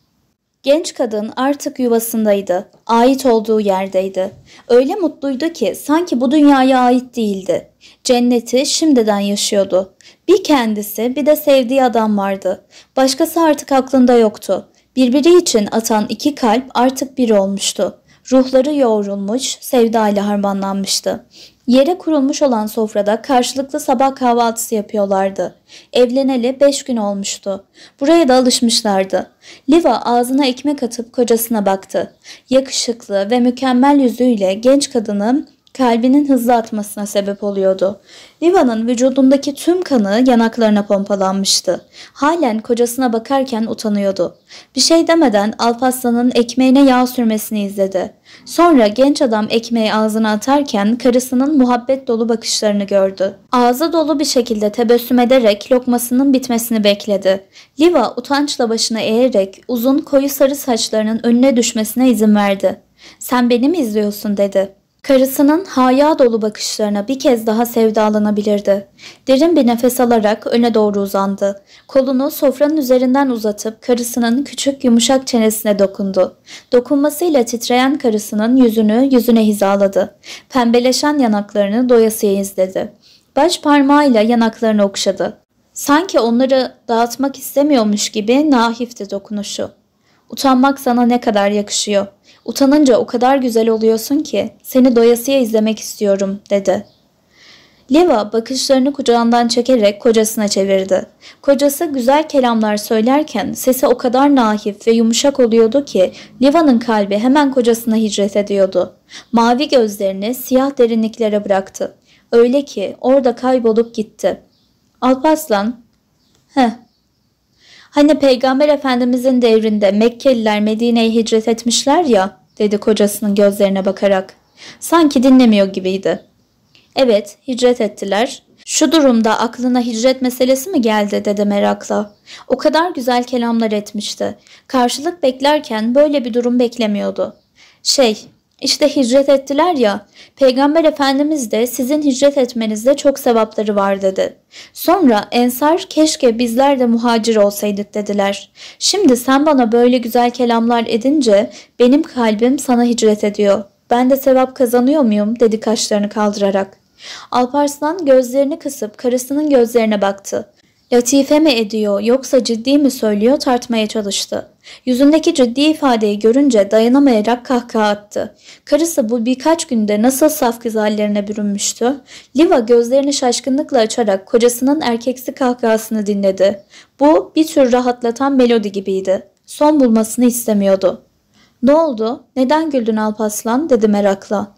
Speaker 1: Genç kadın artık yuvasındaydı. Ait olduğu yerdeydi. Öyle mutluydu ki sanki bu dünyaya ait değildi. Cenneti şimdiden yaşıyordu. Bir kendisi bir de sevdiği adam vardı. Başkası artık aklında yoktu. Birbiri için atan iki kalp artık bir olmuştu. Ruhları yoğrulmuş, sevdayla harmanlanmıştı. Yere kurulmuş olan sofrada karşılıklı sabah kahvaltısı yapıyorlardı. Evleneli 5 gün olmuştu. Buraya da alışmışlardı. Liva ağzına ekmek atıp kocasına baktı. Yakışıklı ve mükemmel yüzüyle genç kadının kalbinin hızlı atmasına sebep oluyordu. Liva'nın vücudundaki tüm kanı yanaklarına pompalanmıştı. Halen kocasına bakarken utanıyordu. Bir şey demeden Alparslan'ın ekmeğine yağ sürmesini izledi. Sonra genç adam ekmeği ağzına atarken karısının muhabbet dolu bakışlarını gördü. Ağzı dolu bir şekilde tebessüm ederek lokmasının bitmesini bekledi. Liva utançla başını eğerek uzun koyu sarı saçlarının önüne düşmesine izin verdi. "Sen beni mi izliyorsun?" dedi. Karısının haya dolu bakışlarına bir kez daha sevdalanabilirdi. Derin bir nefes alarak öne doğru uzandı. Kolunu sofranın üzerinden uzatıp karısının küçük yumuşak çenesine dokundu. Dokunmasıyla titreyen karısının yüzünü yüzüne hizaladı. Pembeleşen yanaklarını doyasıya izledi. Baş parmağıyla yanaklarını okşadı. Sanki onları dağıtmak istemiyormuş gibi naifti dokunuşu. "Utanmak sana ne kadar yakışıyor. Utanınca o kadar güzel oluyorsun ki seni doyasıya izlemek istiyorum," dedi. Liva bakışlarını kucağından çekerek kocasına çevirdi. Kocası güzel kelamlar söylerken sesi o kadar naif ve yumuşak oluyordu ki Liva'nın kalbi hemen kocasına hicret ediyordu. Mavi gözlerini siyah derinliklere bıraktı. Öyle ki orada kaybolup gitti. "Alparslan, hani Peygamber Efendimizin devrinde Mekkeliler Medine'ye hicret etmişler ya," dedi kocasının gözlerine bakarak. Sanki dinlemiyor gibiydi. "Evet, hicret ettiler. Şu durumda aklına hicret meselesi mi geldi?" dedi merakla. O kadar güzel kelamlar etmişti. Karşılık beklerken böyle bir durum beklemiyordu. İşte hicret ettiler ya, Peygamber Efendimiz de sizin hicret etmenizde çok sevapları var," dedi. Sonra Ensar keşke bizler de muhacir olsaydık dediler. "Şimdi sen bana böyle güzel kelamlar edince benim kalbim sana hicret ediyor. Ben de sevap kazanıyor muyum?" dedi kaşlarını kaldırarak. Alparslan gözlerini kısıp karısının gözlerine baktı. Latife mi ediyor yoksa ciddi mi söylüyor tartmaya çalıştı. Yüzündeki ciddi ifadeyi görünce dayanamayarak kahkaha attı. Karısı bu birkaç günde nasıl saf kız hallerine bürünmüştü. Liva gözlerini şaşkınlıkla açarak kocasının erkeksi kahkahasını dinledi. Bu bir tür rahatlatan melodi gibiydi. Son bulmasını istemiyordu. "Ne oldu? Neden güldün Alparslan?" dedi merakla.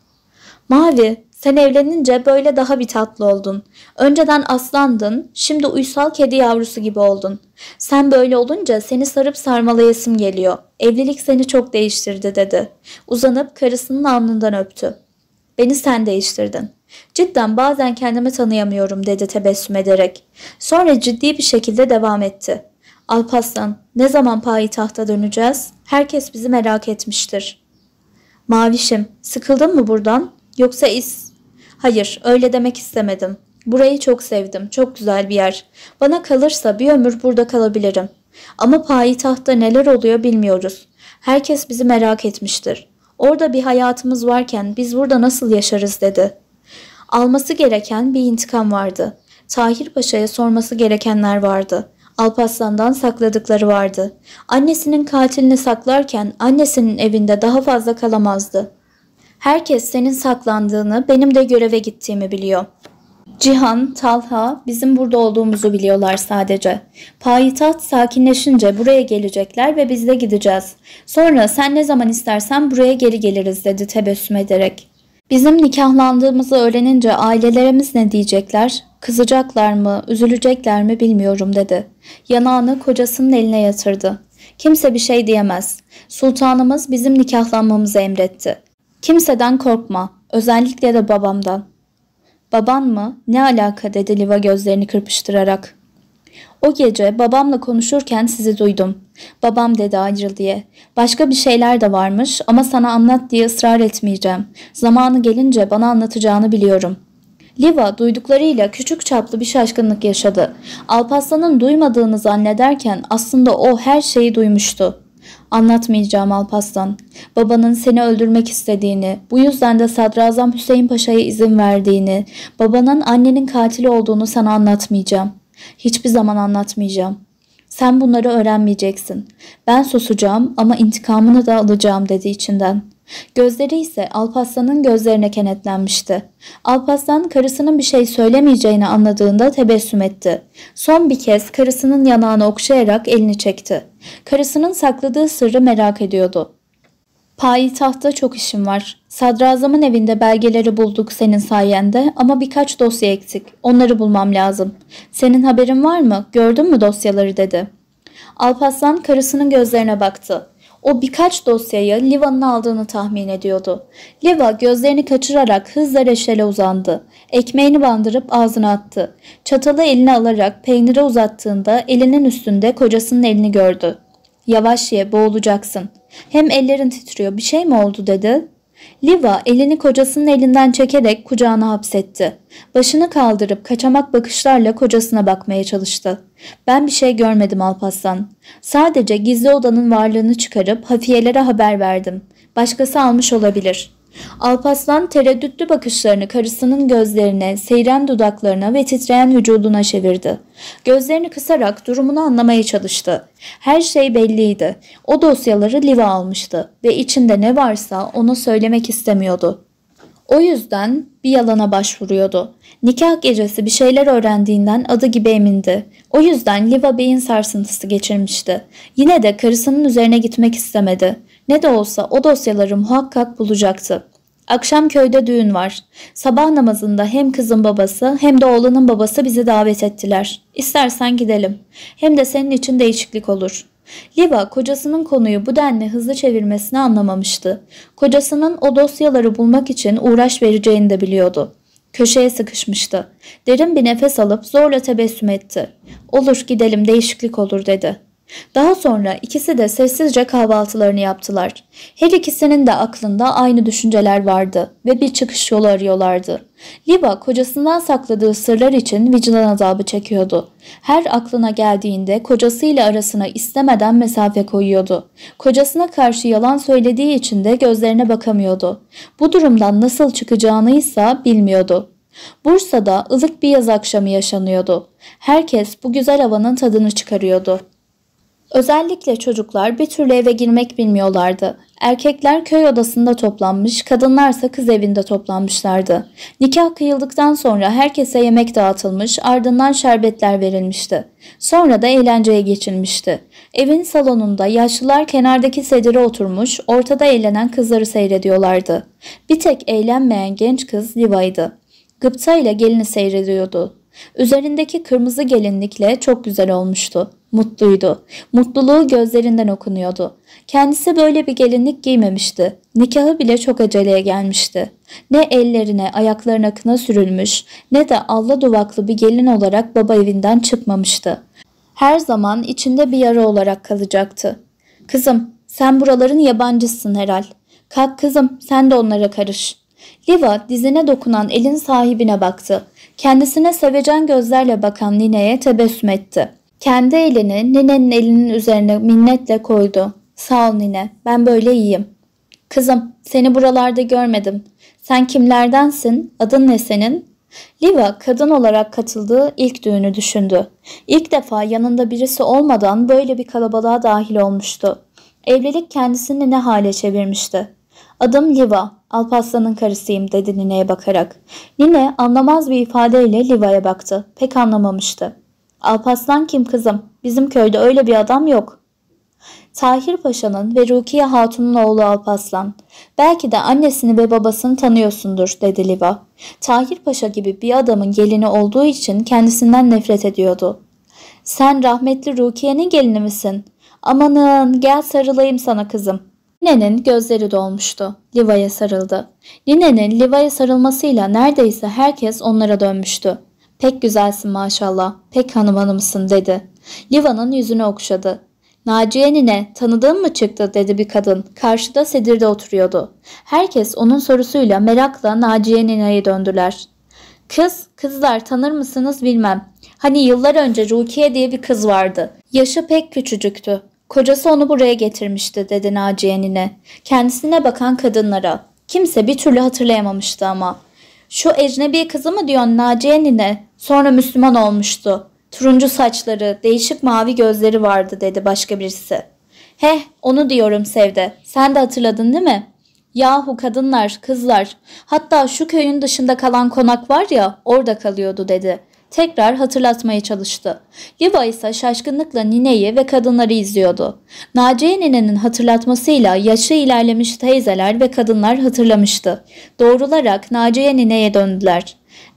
Speaker 1: "Mavi, sen evlenince böyle daha bir tatlı oldun. Önceden aslandın, şimdi uysal kedi yavrusu gibi oldun. Sen böyle olunca seni sarıp sarmalayasım geliyor. Evlilik seni çok değiştirdi," dedi. Uzanıp karısının alnından öptü. "Beni sen değiştirdin. Cidden bazen kendimi tanıyamıyorum," dedi tebessüm ederek. Sonra ciddi bir şekilde devam etti. "Alparslan, ne zaman payitahta döneceğiz? Herkes bizi merak etmiştir." "Mavişim, sıkıldın mı buradan? Yoksa Hayır, öyle demek istemedim. Burayı çok sevdim. Çok güzel bir yer. Bana kalırsa bir ömür burada kalabilirim. Ama payitahtta neler oluyor bilmiyoruz. Herkes bizi merak etmiştir. Orada bir hayatımız varken biz burada nasıl yaşarız," dedi. Alması gereken bir intikam vardı. Tahir Paşa'ya sorması gerekenler vardı. Alparslan'dan sakladıkları vardı. Annesinin katilini saklarken annesinin evinde daha fazla kalamazdı. "Herkes senin saklandığını, benim de göreve gittiğimi biliyor. Cihan, Talha bizim burada olduğumuzu biliyorlar sadece. Payitaht sakinleşince buraya gelecekler ve biz de gideceğiz. Sonra sen ne zaman istersen buraya geri geliriz," dedi tebessüm ederek. "Bizim nikahlandığımızı öğrenince ailelerimiz ne diyecekler? Kızacaklar mı, üzülecekler mi bilmiyorum," dedi. Yanağını kocasının eline yatırdı. "Kimse bir şey diyemez. Sultanımız bizim nikahlanmamızı emretti. Kimseden korkma, özellikle de babamdan." "Baban mı? Ne alaka?" dedi Liva gözlerini kırpıştırarak. "O gece babamla konuşurken sizi duydum. Babam dedi ayrıl diye. Başka bir şeyler de varmış ama sana anlat diye ısrar etmeyeceğim. Zamanı gelince bana anlatacağını biliyorum." Liva duyduklarıyla küçük çaplı bir şaşkınlık yaşadı. Alparslan'ın duymadığını zannederken aslında o her şeyi duymuştu. "Anlatmayacağım Alparslan. Babanın seni öldürmek istediğini, bu yüzden de Sadrazam Hüseyin Paşa'ya izin verdiğini, babanın annenin katili olduğunu sana anlatmayacağım. Hiçbir zaman anlatmayacağım. Sen bunları öğrenmeyeceksin. Ben susacağım ama intikamını da alacağım," dedi içinden. Gözleri ise Alparslan'ın gözlerine kenetlenmişti. Alparslan karısının bir şey söylemeyeceğini anladığında tebessüm etti. Son bir kez karısının yanağını okşayarak elini çekti. Karısının sakladığı sırrı merak ediyordu. Payitahtta çok işim var. Sadrazamın evinde belgeleri bulduk senin sayende ama birkaç dosya eksik. Onları bulmam lazım. Senin haberin var mı? Gördün mü dosyaları dedi. Alparslan karısının gözlerine baktı. O birkaç dosyayı Liva'nın aldığını tahmin ediyordu. Liva gözlerini kaçırarak hızla reçele uzandı. Ekmeğini bandırıp ağzına attı. Çatalı eline alarak peyniri uzattığında elinin üstünde kocasının elini gördü. Yavaş ye, boğulacaksın. Hem ellerin titriyor, bir şey mi oldu dedi. Liva elini kocasının elinden çekerek kucağına hapsetti. Başını kaldırıp kaçamak bakışlarla kocasına bakmaya çalıştı. Ben bir şey görmedim Alparslan. Sadece gizli odanın varlığını çıkarıp hafiyelere haber verdim. Başkası almış olabilir. Alparslan tereddütlü bakışlarını karısının gözlerine, seyren dudaklarına ve titreyen vücuduna çevirdi. Gözlerini kısarak durumunu anlamaya çalıştı. Her şey belliydi. O dosyaları Liva almıştı ve içinde ne varsa ona söylemek istemiyordu. O yüzden bir yalana başvuruyordu. Nikah gecesi bir şeyler öğrendiğinden adı gibi emindi. O yüzden Liva beyin sarsıntısı geçirmişti. Yine de karısının üzerine gitmek istemedi. Ne de olsa o dosyaları muhakkak bulacaktı. Akşam köyde düğün var. Sabah namazında hem kızın babası hem de oğlanın babası bizi davet ettiler. İstersen gidelim. Hem de senin için değişiklik olur. Liva kocasının konuyu bu denli hızlı çevirmesini anlamamıştı. Kocasının o dosyaları bulmak için uğraş vereceğini de biliyordu. Köşeye sıkışmıştı. Derin bir nefes alıp zorla tebessüm etti. Olur gidelim, değişiklik olur dedi. Daha sonra ikisi de sessizce kahvaltılarını yaptılar. Her ikisinin de aklında aynı düşünceler vardı ve bir çıkış yolu arıyorlardı. Liva kocasından sakladığı sırlar için vicdan azabı çekiyordu. Her aklına geldiğinde kocasıyla arasına istemeden mesafe koyuyordu. Kocasına karşı yalan söylediği için de gözlerine bakamıyordu. Bu durumdan nasıl çıkacağını ise bilmiyordu. Bursa'da ılık bir yaz akşamı yaşanıyordu. Herkes bu güzel havanın tadını çıkarıyordu. Özellikle çocuklar bir türlü eve girmek bilmiyorlardı. Erkekler köy odasında toplanmış, kadınlarsa kız evinde toplanmışlardı. Nikah kıyıldıktan sonra herkese yemek dağıtılmış, ardından şerbetler verilmişti. Sonra da eğlenceye geçilmişti. Evin salonunda yaşlılar kenardaki sedire oturmuş, ortada eğlenen kızları seyrediyorlardı. Bir tek eğlenmeyen genç kız Liva'ydı. Gıpta ile gelini seyrediyordu. Üzerindeki kırmızı gelinlikle çok güzel olmuştu. Mutluydu. Mutluluğu gözlerinden okunuyordu. Kendisi böyle bir gelinlik giymemişti. Nikahı bile çok aceleye gelmişti. Ne ellerine, ayaklarına kına sürülmüş, ne de alla duvaklı bir gelin olarak baba evinden çıkmamıştı. Her zaman içinde bir yara olarak kalacaktı. Kızım, sen buraların yabancısın herhal. Kalk kızım, sen de onlara karış. Liva dizine dokunan elin sahibine baktı. Kendisine sevecen gözlerle bakan nineye tebessüm etti. Kendi elini ninenin elinin üzerine minnetle koydu. Sağ ol nine, ben böyle iyiyim. Kızım, seni buralarda görmedim. Sen kimlerdensin? Adın ne senin? Liva kadın olarak katıldığı ilk düğünü düşündü. İlk defa yanında birisi olmadan böyle bir kalabalığa dahil olmuştu. Evlilik kendisini ne hale çevirmişti. Adım Liva, Alparslan'ın karısıyım dedi nineye bakarak. Nine anlamaz bir ifadeyle Liva'ya baktı. Pek anlamamıştı. Alparslan kim kızım? Bizim köyde öyle bir adam yok. Tahir Paşa'nın ve Rukiye Hatun'un oğlu Alparslan. Belki de annesini ve babasını tanıyorsundur dedi Liva. Tahir Paşa gibi bir adamın gelini olduğu için kendisinden nefret ediyordu. Sen rahmetli Rukiye'nin gelini misin? Amanın gel sarılayım sana kızım. Ninenin gözleri dolmuştu. Liva'ya sarıldı. Ninenin Liva'ya sarılmasıyla neredeyse herkes onlara dönmüştü. Pek güzelsin maşallah, pek hanımsın dedi. Liva'nın yüzünü okşadı. Naciye nine, tanıdığın mı çıktı dedi bir kadın. Karşıda sedirde oturuyordu. Herkes onun sorusuyla merakla Naciye nineye döndüler. Kızlar tanır mısınız bilmem. Hani yıllar önce Rukiye diye bir kız vardı. Yaşı pek küçücüktü. Kocası onu buraya getirmişti dedi Naciye nine. Kendisine bakan kadınlara. Kimse bir türlü hatırlayamamıştı ama. Şu ecnebi kızı mı diyorsun Naciye nine? Sonra Müslüman olmuştu. Turuncu saçları, değişik mavi gözleri vardı dedi başka birisi. Heh, onu diyorum Sevde. Sen de hatırladın değil mi? Yahu kadınlar, kızlar, hatta şu köyün dışında kalan konak var ya, orada kalıyordu dedi. Tekrar hatırlatmaya çalıştı. Liva ise şaşkınlıkla nineyi ve kadınları izliyordu. Naciye ninenin hatırlatmasıyla yaşı ilerlemiş teyzeler ve kadınlar hatırlamıştı. Doğrularak Naciye nineye döndüler.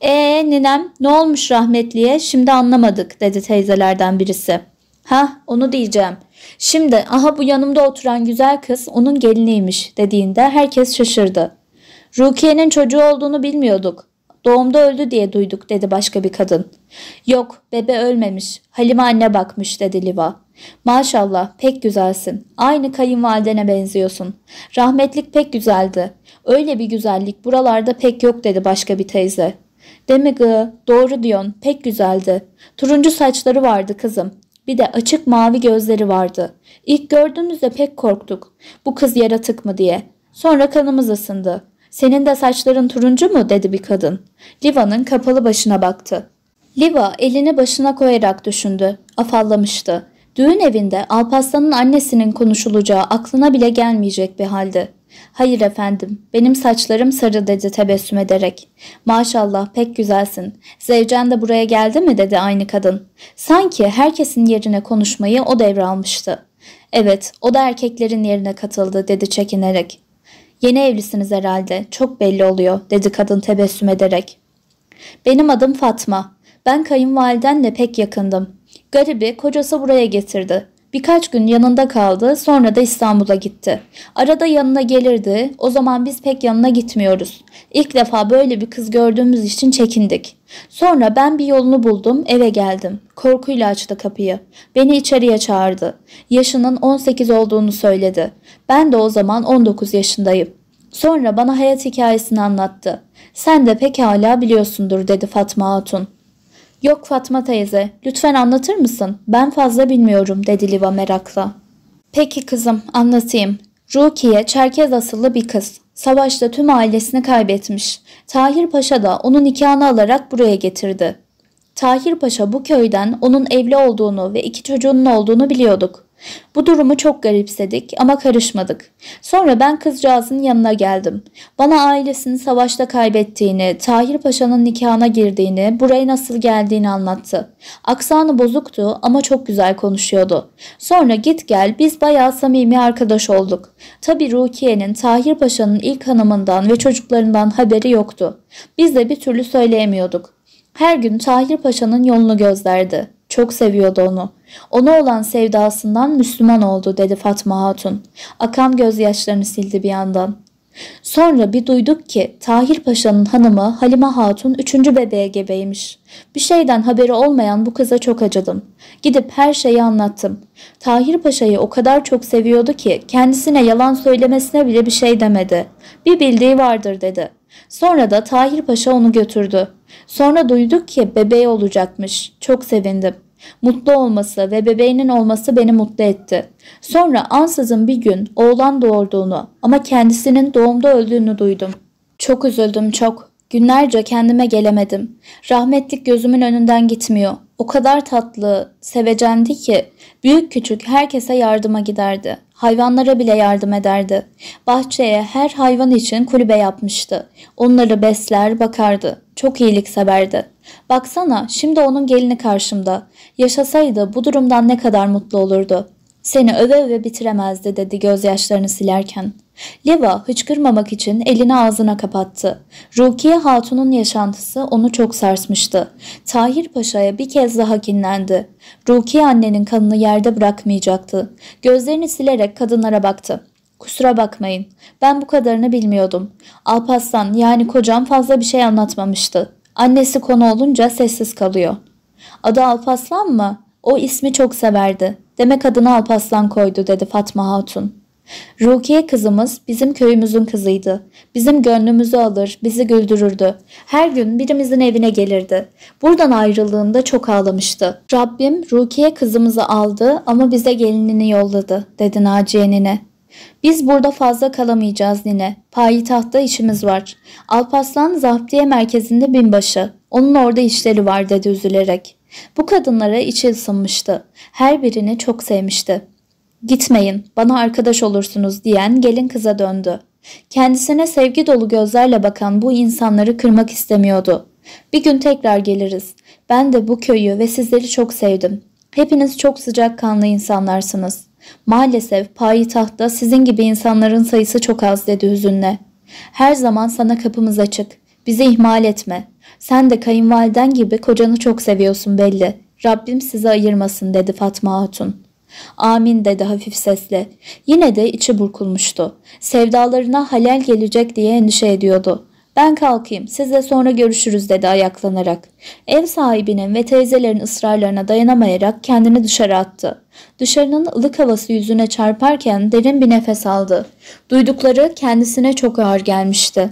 Speaker 1: Ninem, ne olmuş rahmetliye, şimdi anlamadık dedi teyzelerden birisi. Hah, onu diyeceğim. Şimdi aha bu yanımda oturan güzel kız onun geliniymiş dediğinde herkes şaşırdı. Rukiye'nin çocuğu olduğunu bilmiyorduk. Doğumda öldü diye duyduk dedi başka bir kadın. Yok, bebe ölmemiş. Halime anne bakmış dedi Liva. Maşallah, pek güzelsin. Aynı kayınvalidene benziyorsun. Rahmetlik pek güzeldi. Öyle bir güzellik buralarda pek yok dedi başka bir teyze. Demi gı, doğru diyorsun, pek güzeldi. Turuncu saçları vardı kızım. Bir de açık mavi gözleri vardı. İlk gördüğümüzde pek korktuk. Bu kız yaratık mı diye. Sonra kanımız ısındı. Senin de saçların turuncu mu dedi bir kadın. Liva'nın kapalı başına baktı. Liva elini başına koyarak düşündü. Afallamıştı. Düğün evinde Alparslan'ın annesinin konuşulacağı aklına bile gelmeyecek bir halde. Hayır efendim, benim saçlarım sarı dedi tebessüm ederek. Maşallah pek güzelsin. Zevcen de buraya geldi mi dedi aynı kadın. Sanki herkesin yerine konuşmayı o devralmıştı. Evet, o da erkeklerin yerine katıldı dedi çekinerek. Yeni evlisiniz herhalde, çok belli oluyor dedi kadın tebessüm ederek. Benim adım Fatma. Ben kayınvalidenle pek yakındım. Garibi kocası buraya getirdi. Birkaç gün yanında kaldı, sonra da İstanbul'a gitti. Arada yanına gelirdi, o zaman biz pek yanına gitmiyoruz. İlk defa böyle bir kız gördüğümüz için çekindik. Sonra ben bir yolunu buldum, eve geldim. Korkuyla açtı kapıyı. Beni içeriye çağırdı. Yaşının 18 olduğunu söyledi. Ben de o zaman 19 yaşındayım. Sonra bana hayat hikayesini anlattı. Sen de pekala biliyorsundur dedi Fatma Hatun. Yok Fatma teyze, lütfen anlatır mısın? Ben fazla bilmiyorum dedi Liva merakla. Peki kızım, anlatayım. Rukiye Çerkez asıllı bir kız. Savaşta tüm ailesini kaybetmiş. Tahir Paşa da onun nikahını alarak buraya getirdi. Tahir Paşa bu köyden onun evli olduğunu ve 2 çocuğunun olduğunu biliyorduk. Bu durumu çok garipsedik ama karışmadık. Sonra ben kızcağızın yanına geldim. Bana ailesini savaşta kaybettiğini, Tahir Paşa'nın nikahına girdiğini, buraya nasıl geldiğini anlattı. Aksanı bozuktu ama çok güzel konuşuyordu. Sonra git gel biz bayağı samimi arkadaş olduk. Tabii Rukiye'nin Tahir Paşa'nın ilk hanımından ve çocuklarından haberi yoktu. Biz de bir türlü söyleyemiyorduk. Her gün Tahir Paşa'nın yolunu gözlerdi. Çok seviyordu onu. Ona olan sevdasından Müslüman oldu dedi Fatma Hatun. Akan gözyaşlarını sildi bir yandan. Sonra bir duyduk ki Tahir Paşa'nın hanımı Halime Hatun 3. bebeğe gebeymiş. Bir şeyden haberi olmayan bu kıza çok acıdım. Gidip her şeyi anlattım. Tahir Paşa'yı o kadar çok seviyordu ki kendisine yalan söylemesine bile bir şey demedi. Bir bildiği vardır dedi. Sonra da Tahir Paşa onu götürdü. Sonra duyduk ki bebeği olacakmış. Çok sevindim. Mutlu olması ve bebeğinin olması beni mutlu etti. Sonra ansızın bir gün oğlan doğurduğunu ama kendisinin doğumda öldüğünü duydum. Çok üzüldüm çok. Günlerce kendime gelemedim. Rahmetlik gözümün önünden gitmiyor. O kadar tatlı, sevecendi ki büyük küçük herkese yardıma giderdi. Hayvanlara bile yardım ederdi. Bahçeye her hayvan için kulübe yapmıştı. Onları besler, bakardı. Çok iyilikseverdi. Baksana şimdi onun gelini karşımda. Yaşasaydı bu durumdan ne kadar mutlu olurdu. Seni öve öve bitiremezdi dedi gözyaşlarını silerken. Liva hıçkırmamak için elini ağzına kapattı. Rukiye Hatun'un yaşantısı onu çok sarsmıştı. Tahir Paşa'ya bir kez daha kinlendi. Rukiye annenin kanını yerde bırakmayacaktı. Gözlerini silerek kadınlara baktı. Kusura bakmayın, ben bu kadarını bilmiyordum. Alparslan yani kocam fazla bir şey anlatmamıştı. Annesi konu olunca sessiz kalıyor. Adı Alparslan mı? O ismi çok severdi. Demek adını Alparslan koydu dedi Fatma Hatun. Rukiye kızımız bizim köyümüzün kızıydı. Bizim gönlümüzü alır, bizi güldürürdü. Her gün birimizin evine gelirdi. Buradan ayrıldığında çok ağlamıştı. Rabbim Rukiye kızımızı aldı ama bize gelinini yolladı dedi Naciye nine. Biz burada fazla kalamayacağız nine. Payitahtta işimiz var. Alparslan Zaptiye merkezinde binbaşı. Onun orada işleri var dedi üzülerek. Bu kadınlara içi ısınmıştı. Her birini çok sevmişti. Gitmeyin, bana arkadaş olursunuz diyen gelin kıza döndü. Kendisine sevgi dolu gözlerle bakan bu insanları kırmak istemiyordu. Bir gün tekrar geliriz. Ben de bu köyü ve sizleri çok sevdim. Hepiniz çok sıcakkanlı insanlarsınız. Maalesef payitahtta sizin gibi insanların sayısı çok az dedi hüzünle. Her zaman sana kapımız açık. Bizi ihmal etme. Sen de kayınvaliden gibi kocanı çok seviyorsun belli. Rabbim sizi ayırmasın dedi Fatma Hatun. Amin dedi hafif sesle. Yine de içi burkulmuştu. Sevdalarına halel gelecek diye endişe ediyordu. Ben kalkayım, sizle sonra görüşürüz dedi ayaklanarak. Ev sahibinin ve teyzelerin ısrarlarına dayanamayarak kendini dışarı attı. Dışarının ılık havası yüzüne çarparken derin bir nefes aldı. Duydukları kendisine çok ağır gelmişti.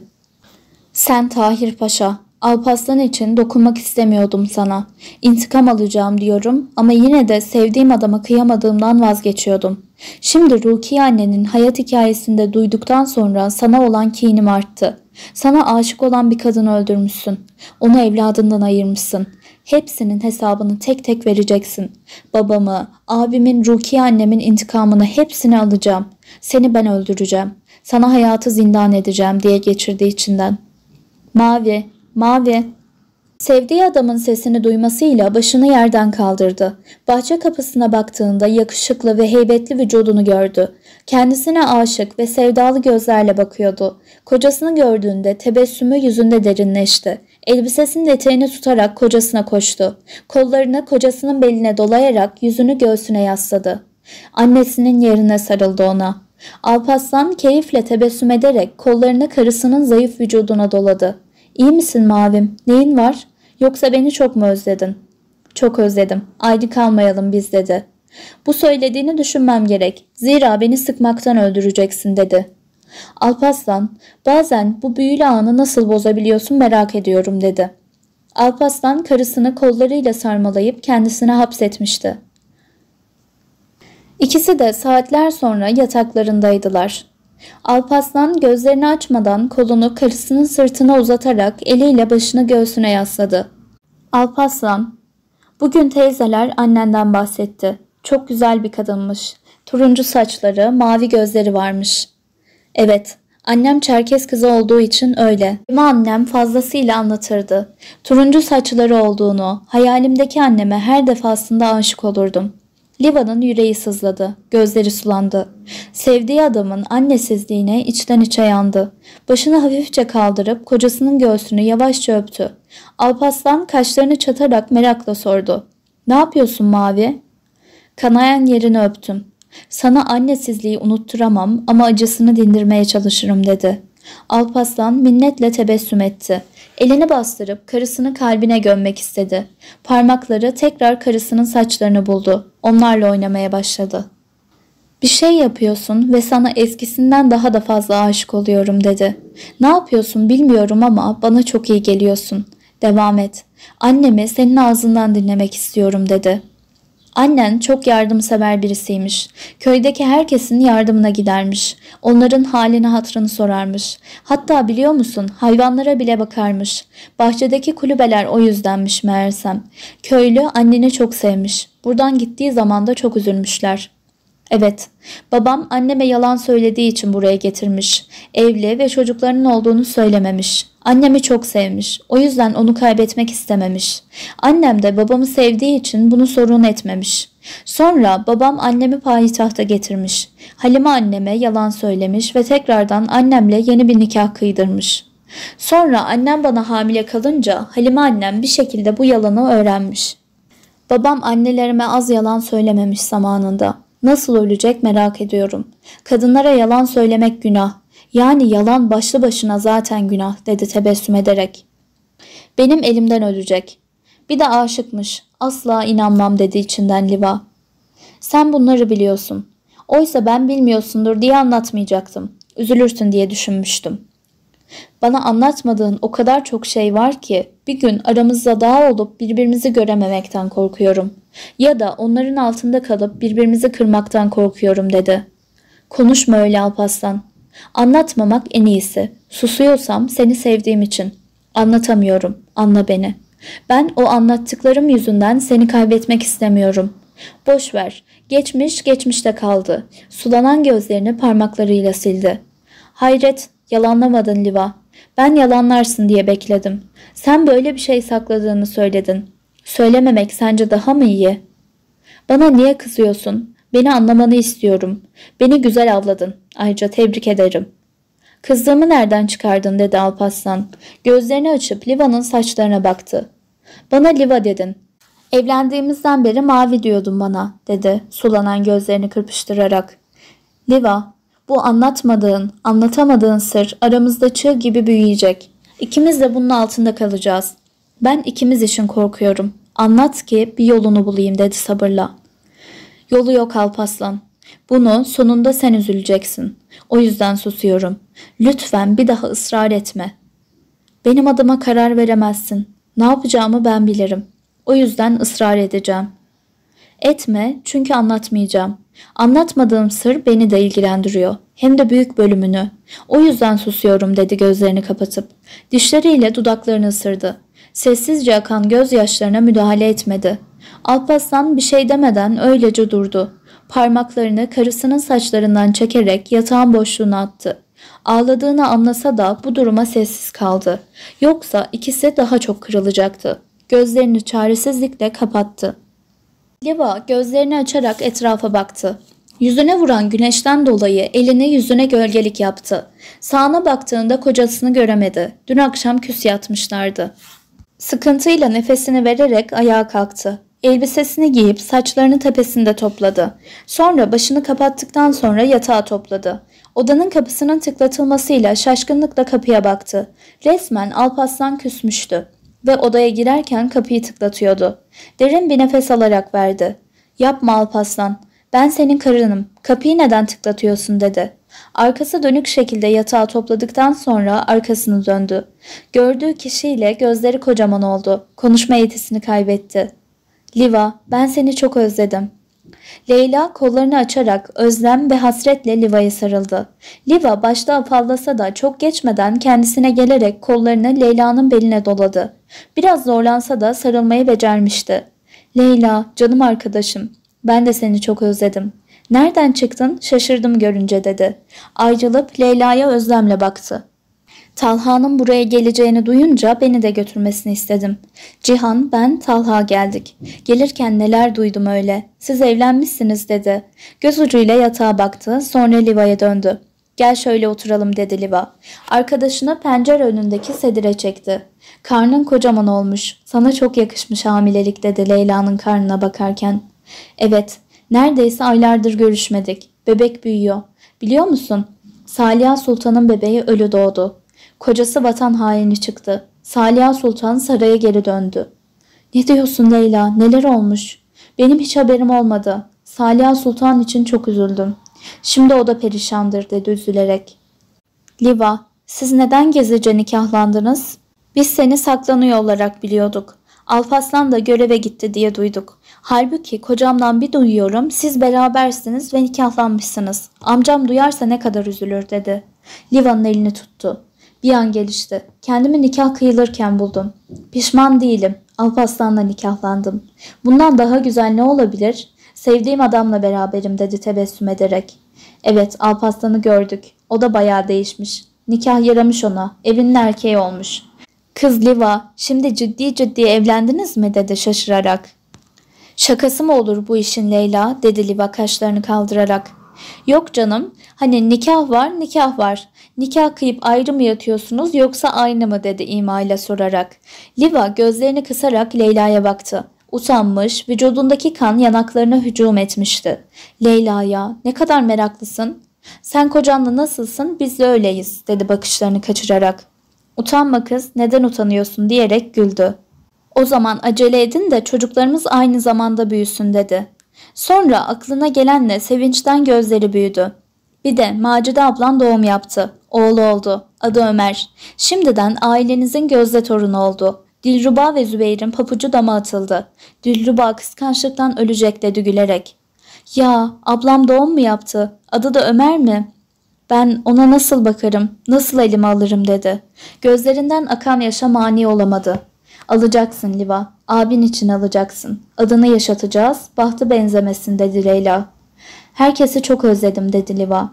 Speaker 1: Sen Tahir Paşa, Alparslan için dokunmak istemiyordum sana. İntikam alacağım diyorum ama yine de sevdiğim adama kıyamadığımdan vazgeçiyordum. Şimdi Rukiye annenin hayat hikayesinde duyduktan sonra sana olan kinim arttı. Sana aşık olan bir kadını öldürmüşsün. Onu evladından ayırmışsın. Hepsinin hesabını tek tek vereceksin. Babamı, abimin, Rukiye annemin intikamını hepsini alacağım. Seni ben öldüreceğim. Sana hayatı zindan edeceğim diye geçirdi içinden. Mavi, Mavi. Sevdiği adamın sesini duymasıyla başını yerden kaldırdı. Bahçe kapısına baktığında yakışıklı ve heybetli vücudunu gördü. Kendisine aşık ve sevdalı gözlerle bakıyordu. Kocasını gördüğünde tebessümü yüzünde derinleşti. Elbisesinin eteğini tutarak kocasına koştu. Kollarını kocasının beline dolayarak yüzünü göğsüne yasladı. Annesinin yerine sarıldı ona. Alparslan keyifle tebessüm ederek kollarını karısının zayıf vücuduna doladı. İyi misin Mavim? Neyin var? Yoksa beni çok mu özledin? Çok özledim. Ayrı kalmayalım biz dedi. Bu söylediğini düşünmem gerek. Zira beni sıkmaktan öldüreceksin dedi. Alparslan, bazen bu büyülü anı nasıl bozabiliyorsun merak ediyorum dedi. Alparslan karısını kollarıyla sarmalayıp kendisine hapsetmişti. İkisi de saatler sonra yataklarındaydılar. Alparslan gözlerini açmadan kolunu karısının sırtına uzatarak eliyle başını göğsüne yasladı. Alparslan, bugün teyzeler annenden bahsetti. Çok güzel bir kadınmış. Turuncu saçları, mavi gözleri varmış. Evet, annem Çerkes kızı olduğu için öyle. Ama annem fazlasıyla anlatırdı. Turuncu saçları olduğunu, hayalimdeki anneme her defasında aşık olurdum. Liva'nın yüreği sızladı, gözleri sulandı. Sevdiği adamın annesizliğine içten içe yandı. Başını hafifçe kaldırıp kocasının göğsünü yavaşça öptü. Alparslan kaşlarını çatarak merakla sordu. Ne yapıyorsun Mavi? Kanayan yerini öptüm. Sana annesizliği unutturamam ama acısını dindirmeye çalışırım dedi. Alparslan minnetle tebessüm etti. Elini bastırıp karısını kalbine gömmek istedi. Parmakları tekrar karısının saçlarını buldu. Onlarla oynamaya başladı. Bir şey yapıyorsun ve sana eskisinden daha da fazla aşık oluyorum dedi. Ne yapıyorsun bilmiyorum ama bana çok iyi geliyorsun. Devam et. Annemi senin ağzından dinlemek istiyorum dedi. Annen çok yardımsever birisiymiş. Köydeki herkesin yardımına gidermiş. Onların halini hatırını sorarmış. Hatta biliyor musun hayvanlara bile bakarmış. Bahçedeki kulübeler o yüzdenmiş meğersem. Köylü anneni çok sevmiş. Buradan gittiği zaman da çok üzülmüşler. Evet, babam anneme yalan söylediği için buraya getirmiş. Evli ve çocuklarının olduğunu söylememiş. Annemi çok sevmiş. O yüzden onu kaybetmek istememiş. Annem de babamı sevdiği için bunu sorun etmemiş. Sonra babam annemi payitahta getirmiş. Halime anneme yalan söylemiş ve tekrardan annemle yeni bir nikah kıydırmış. Sonra annem bana hamile kalınca Halime annem bir şekilde bu yalanı öğrenmiş. Babam annelerime az yalan söylememiş zamanında. Nasıl ölecek merak ediyorum. Kadınlara yalan söylemek günah. Yani yalan başlı başına zaten günah dedi tebessüm ederek. Benim elimden ölecek. Bir de aşıkmış. Asla inanmam dedi içinden Liva. Sen bunları biliyorsun. Oysa ben bilmiyorsundur diye anlatmayacaktım. Üzülürsün diye düşünmüştüm. Bana anlatmadığın o kadar çok şey var ki bir gün aramızda dağ olup birbirimizi görememekten korkuyorum. Ya da onların altında kalıp birbirimizi kırmaktan korkuyorum dedi. Konuşma öyle Alparslan. Anlatmamak en iyisi. Susuyorsam seni sevdiğim için. Anlatamıyorum. Anla beni. Ben o anlattıklarım yüzünden seni kaybetmek istemiyorum. Boş ver. Geçmiş geçmişte kaldı. Sulanan gözlerini parmaklarıyla sildi. Hayret, yalanlamadın Liva. Ben yalanlarsın diye bekledim. Sen böyle bir şey sakladığını söyledin. Söylememek sence daha mı iyi? Bana niye kızıyorsun? Beni anlamanı istiyorum. Beni güzel avladın. Ayrıca tebrik ederim. Kızdığımı nereden çıkardın dedi Alparslan. Gözlerini açıp Liva'nın saçlarına baktı. Bana Liva dedin. Evlendiğimizden beri mavi diyordun bana dedi sulanan gözlerini kırpıştırarak. Liva, bu anlatmadığın, anlatamadığın sır aramızda çığ gibi büyüyecek. İkimiz de bunun altında kalacağız. Ben ikimiz için korkuyorum. Anlat ki bir yolunu bulayım dedi sabırla. Yolu yok Alparslan. Bunu sonunda sen üzüleceksin. O yüzden susuyorum. Lütfen bir daha ısrar etme. Benim adıma karar veremezsin. Ne yapacağımı ben bilirim. O yüzden ısrar edeceğim. Etme çünkü anlatmayacağım. Anlatmadığım sır beni de ilgilendiriyor. Hem de büyük bölümünü. O yüzden susuyorum dedi gözlerini kapatıp. Dişleriyle dudaklarını ısırdı. Sessizce akan gözyaşlarına müdahale etmedi. Alparslan bir şey demeden öylece durdu. Parmaklarını karısının saçlarından çekerek yatağın boşluğuna attı. Ağladığını anlasa da bu duruma sessiz kaldı. Yoksa ikisi daha çok kırılacaktı. Gözlerini çaresizlikle kapattı. Liva gözlerini açarak etrafa baktı. Yüzüne vuran güneşten dolayı elini yüzüne gölgelik yaptı. Sağına baktığında kocasını göremedi. Dün akşam küs yatmışlardı. Sıkıntıyla nefesini vererek ayağa kalktı. Elbisesini giyip saçlarını tepesinde topladı. Sonra başını kapattıktan sonra yatağa topladı. Odanın kapısının tıklatılmasıyla şaşkınlıkla kapıya baktı. Resmen Alparslan küsmüştü ve odaya girerken kapıyı tıklatıyordu. Derin bir nefes alarak verdi. Yapma Alparslan, ben senin karınım, kapıyı neden tıklatıyorsun dedi. Arkası dönük şekilde yatağı topladıktan sonra arkasını döndü. Gördüğü kişiyle gözleri kocaman oldu. Konuşma yetisini kaybetti. Liva, ben seni çok özledim. Leyla kollarını açarak özlem ve hasretle Liva'ya sarıldı. Liva başta afallasa da çok geçmeden kendisine gelerek kollarını Leyla'nın beline doladı. Biraz zorlansa da sarılmayı becermişti. Leyla, canım arkadaşım, ben de seni çok özledim. Nereden çıktın? Şaşırdım görünce dedi. Ayrılıp Leyla'ya özlemle baktı. Talha'nın buraya geleceğini duyunca beni de götürmesini istedim. Cihan, ben, Talha geldik. Gelirken neler duydum öyle. Siz evlenmişsiniz dedi. Göz ucuyla yatağa baktı, sonra Liva'ya döndü. Gel şöyle oturalım dedi Liva. Arkadaşını pencere önündeki sedire çekti. Karnın kocaman olmuş. Sana çok yakışmış hamilelik dedi Leyla'nın karnına bakarken. Evet, neredeyse aylardır görüşmedik. Bebek büyüyor. Biliyor musun? Saliha Sultan'ın bebeği ölü doğdu. Kocası vatan haini çıktı. Saliha Sultan saraya geri döndü. Ne diyorsun Leyla? Neler olmuş? Benim hiç haberim olmadı. Saliha Sultan için çok üzüldüm. Şimdi o da perişandır dedi üzülerek. Liva, siz neden gizlice nikahlandınız? Biz seni saklanıyor olarak biliyorduk. Alparslan da göreve gitti diye duyduk. Halbuki kocamdan bir duyuyorum siz berabersiniz ve nikahlanmışsınız. Amcam duyarsa ne kadar üzülür dedi. Liva'nın elini tuttu. Bir an gelişti. Kendimi nikah kıyılırken buldum. Pişman değilim. Alparslan'la nikahlandım. Bundan daha güzel ne olabilir? Sevdiğim adamla beraberim dedi tebessüm ederek. Evet, Alparslan'ı gördük. O da bayağı değişmiş. Nikah yaramış ona. Evinin erkeği olmuş. Kız Liva, şimdi ciddi ciddi evlendiniz mi dedi şaşırarak. Şakası mı olur bu işin Leyla dedi Liva kaşlarını kaldırarak. Yok canım, hani nikah var nikah var. Nikah kıyıp ayrı mı yatıyorsunuz yoksa aynı mı dedi imayla sorarak. Liva gözlerini kısarak Leyla'ya baktı. Utanmış, vücudundaki kan yanaklarına hücum etmişti. Leyla'ya ne kadar meraklısın. Sen kocanla nasılsın biz de öyleyiz dedi bakışlarını kaçırarak. Utanma kız neden utanıyorsun diyerek güldü. O zaman acele edin de çocuklarımız aynı zamanda büyüsün dedi. Sonra aklına gelenle sevinçten gözleri büyüdü. Bir de Macide ablan doğum yaptı. Oğlu oldu. Adı Ömer. Şimdiden ailenizin gözde torunu oldu. Dilruba ve Zübeyir'in papucu dama atıldı. Dilruba kıskançlıktan ölecek dedi gülerek. Ya ablam doğum mu yaptı? Adı da Ömer mi? Ben ona nasıl bakarım, nasıl elime alırım dedi. Gözlerinden akan yaşa mani olamadı. Alacaksın Liva, abin için alacaksın. Adını yaşatacağız, bahtı benzemesin dedi Leyla. Herkesi çok özledim dedi Liva.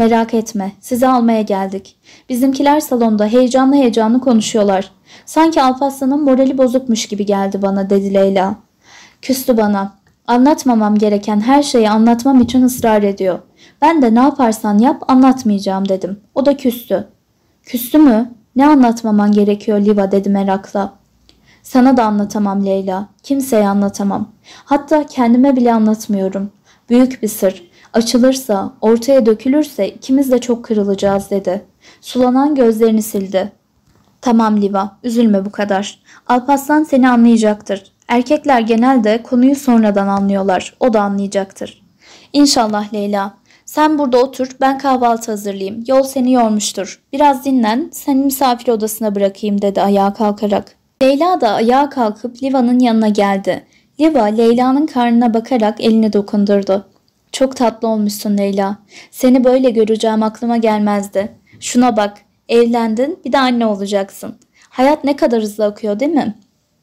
Speaker 1: Merak etme, sizi almaya geldik. Bizimkiler salonda heyecanlı heyecanlı konuşuyorlar. Sanki Alparslan'ın morali bozukmuş gibi geldi bana, dedi Leyla. Küstü bana. Anlatmamam gereken her şeyi anlatmam için ısrar ediyor. Ben de ne yaparsan yap anlatmayacağım dedim. O da küstü. Küstü mü? Ne anlatmaman gerekiyor Liva, dedi merakla. Sana da anlatamam Leyla. Kimseye anlatamam. Hatta kendime bile anlatmıyorum. Büyük bir sır. Açılırsa, ortaya dökülürse ikimiz de çok kırılacağız, dedi. Sulanan gözlerini sildi. Tamam Liva, üzülme bu kadar. Alparslan seni anlayacaktır. Erkekler genelde konuyu sonradan anlıyorlar. O da anlayacaktır. İnşallah Leyla. Sen burada otur, ben kahvaltı hazırlayayım. Yol seni yormuştur. Biraz dinlen, seni misafir odasına bırakayım, dedi ayağa kalkarak. Leyla da ayağa kalkıp Liva'nın yanına geldi. Liva Leyla'nın karnına bakarak elini dokundurdu. Çok tatlı olmuşsun Leyla. Seni böyle göreceğim aklıma gelmezdi. Şuna bak, evlendin, bir de anne olacaksın. Hayat ne kadar hızlı akıyor, değil mi?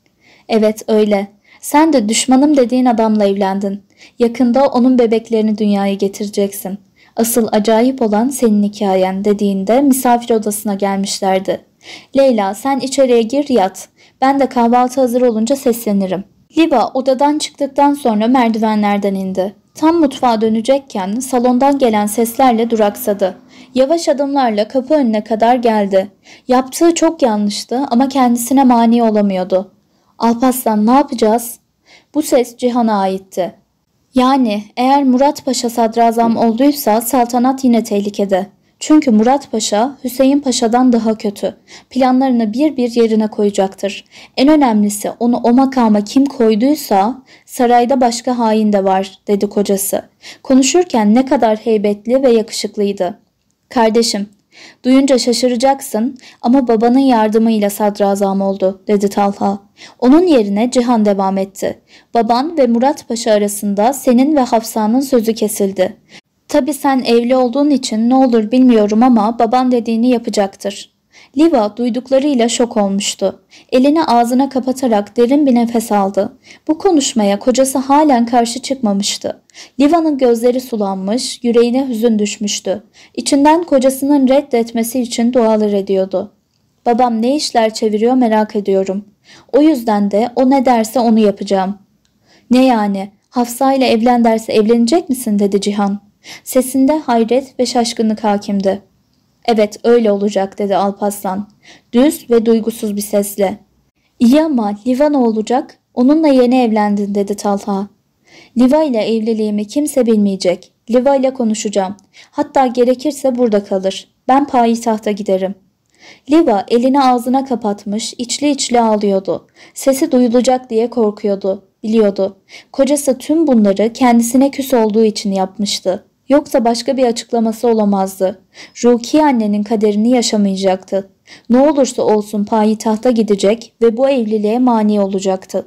Speaker 1: Evet öyle. Sen de düşmanım dediğin adamla evlendin. Yakında onun bebeklerini dünyaya getireceksin. Asıl acayip olan senin hikayen, dediğinde misafir odasına gelmişlerdi. Leyla sen içeriye gir yat. Ben de kahvaltı hazır olunca seslenirim. Liva odadan çıktıktan sonra merdivenlerden indi. Tam mutfağa dönecekken salondan gelen seslerle duraksadı. Yavaş adımlarla kapı önüne kadar geldi. Yaptığı çok yanlıştı ama kendisine mani olamıyordu. Alparslan ne yapacağız? Bu ses Cihan'a aitti. Yani eğer Murat Paşa sadrazam olduysa saltanat yine tehlikede. Çünkü Murat Paşa Hüseyin Paşa'dan daha kötü. Planlarını bir bir yerine koyacaktır. En önemlisi onu o makama kim koyduysa sarayda başka hain de var, dedi kocası. Konuşurken ne kadar heybetli ve yakışıklıydı. Kardeşim, duyunca şaşıracaksın ama babanın yardımıyla sadrazam oldu, dedi Talha. Onun yerine Cihan devam etti. Baban ve Murat Paşa arasında senin ve Hafsa'nın sözü kesildi. Tabii sen evli olduğun için ne olur bilmiyorum ama baban dediğini yapacaktır. Liva duyduklarıyla şok olmuştu. Elini ağzına kapatarak derin bir nefes aldı. Bu konuşmaya kocası halen karşı çıkmamıştı. Liva'nın gözleri sulanmış, yüreğine hüzün düşmüştü. İçinden kocasının reddetmesi için dualar ediyordu. Babam ne işler çeviriyor merak ediyorum. O yüzden de o ne derse onu yapacağım. Ne yani? Hafsa ile evlen derse evlenecek misin, dedi Cihan. Sesinde hayret ve şaşkınlık hakimdi. Evet öyle olacak, dedi Alparslan. Düz ve duygusuz bir sesle. İyi ama Liva ne olacak? Onunla yeni evlendin, dedi Talha. Liva ile evliliğimi kimse bilmeyecek. Liva ile konuşacağım. Hatta gerekirse burada kalır. Ben payitahta giderim. Liva elini ağzına kapatmış, içli içli ağlıyordu. Sesi duyulacak diye korkuyordu. Biliyordu. Kocası tüm bunları kendisine küs olduğu için yapmıştı. Yoksa başka bir açıklaması olamazdı. Rukiye annenin kaderini yaşamayacaktı. Ne olursa olsun payitahta gidecek ve bu evliliğe mani olacaktı.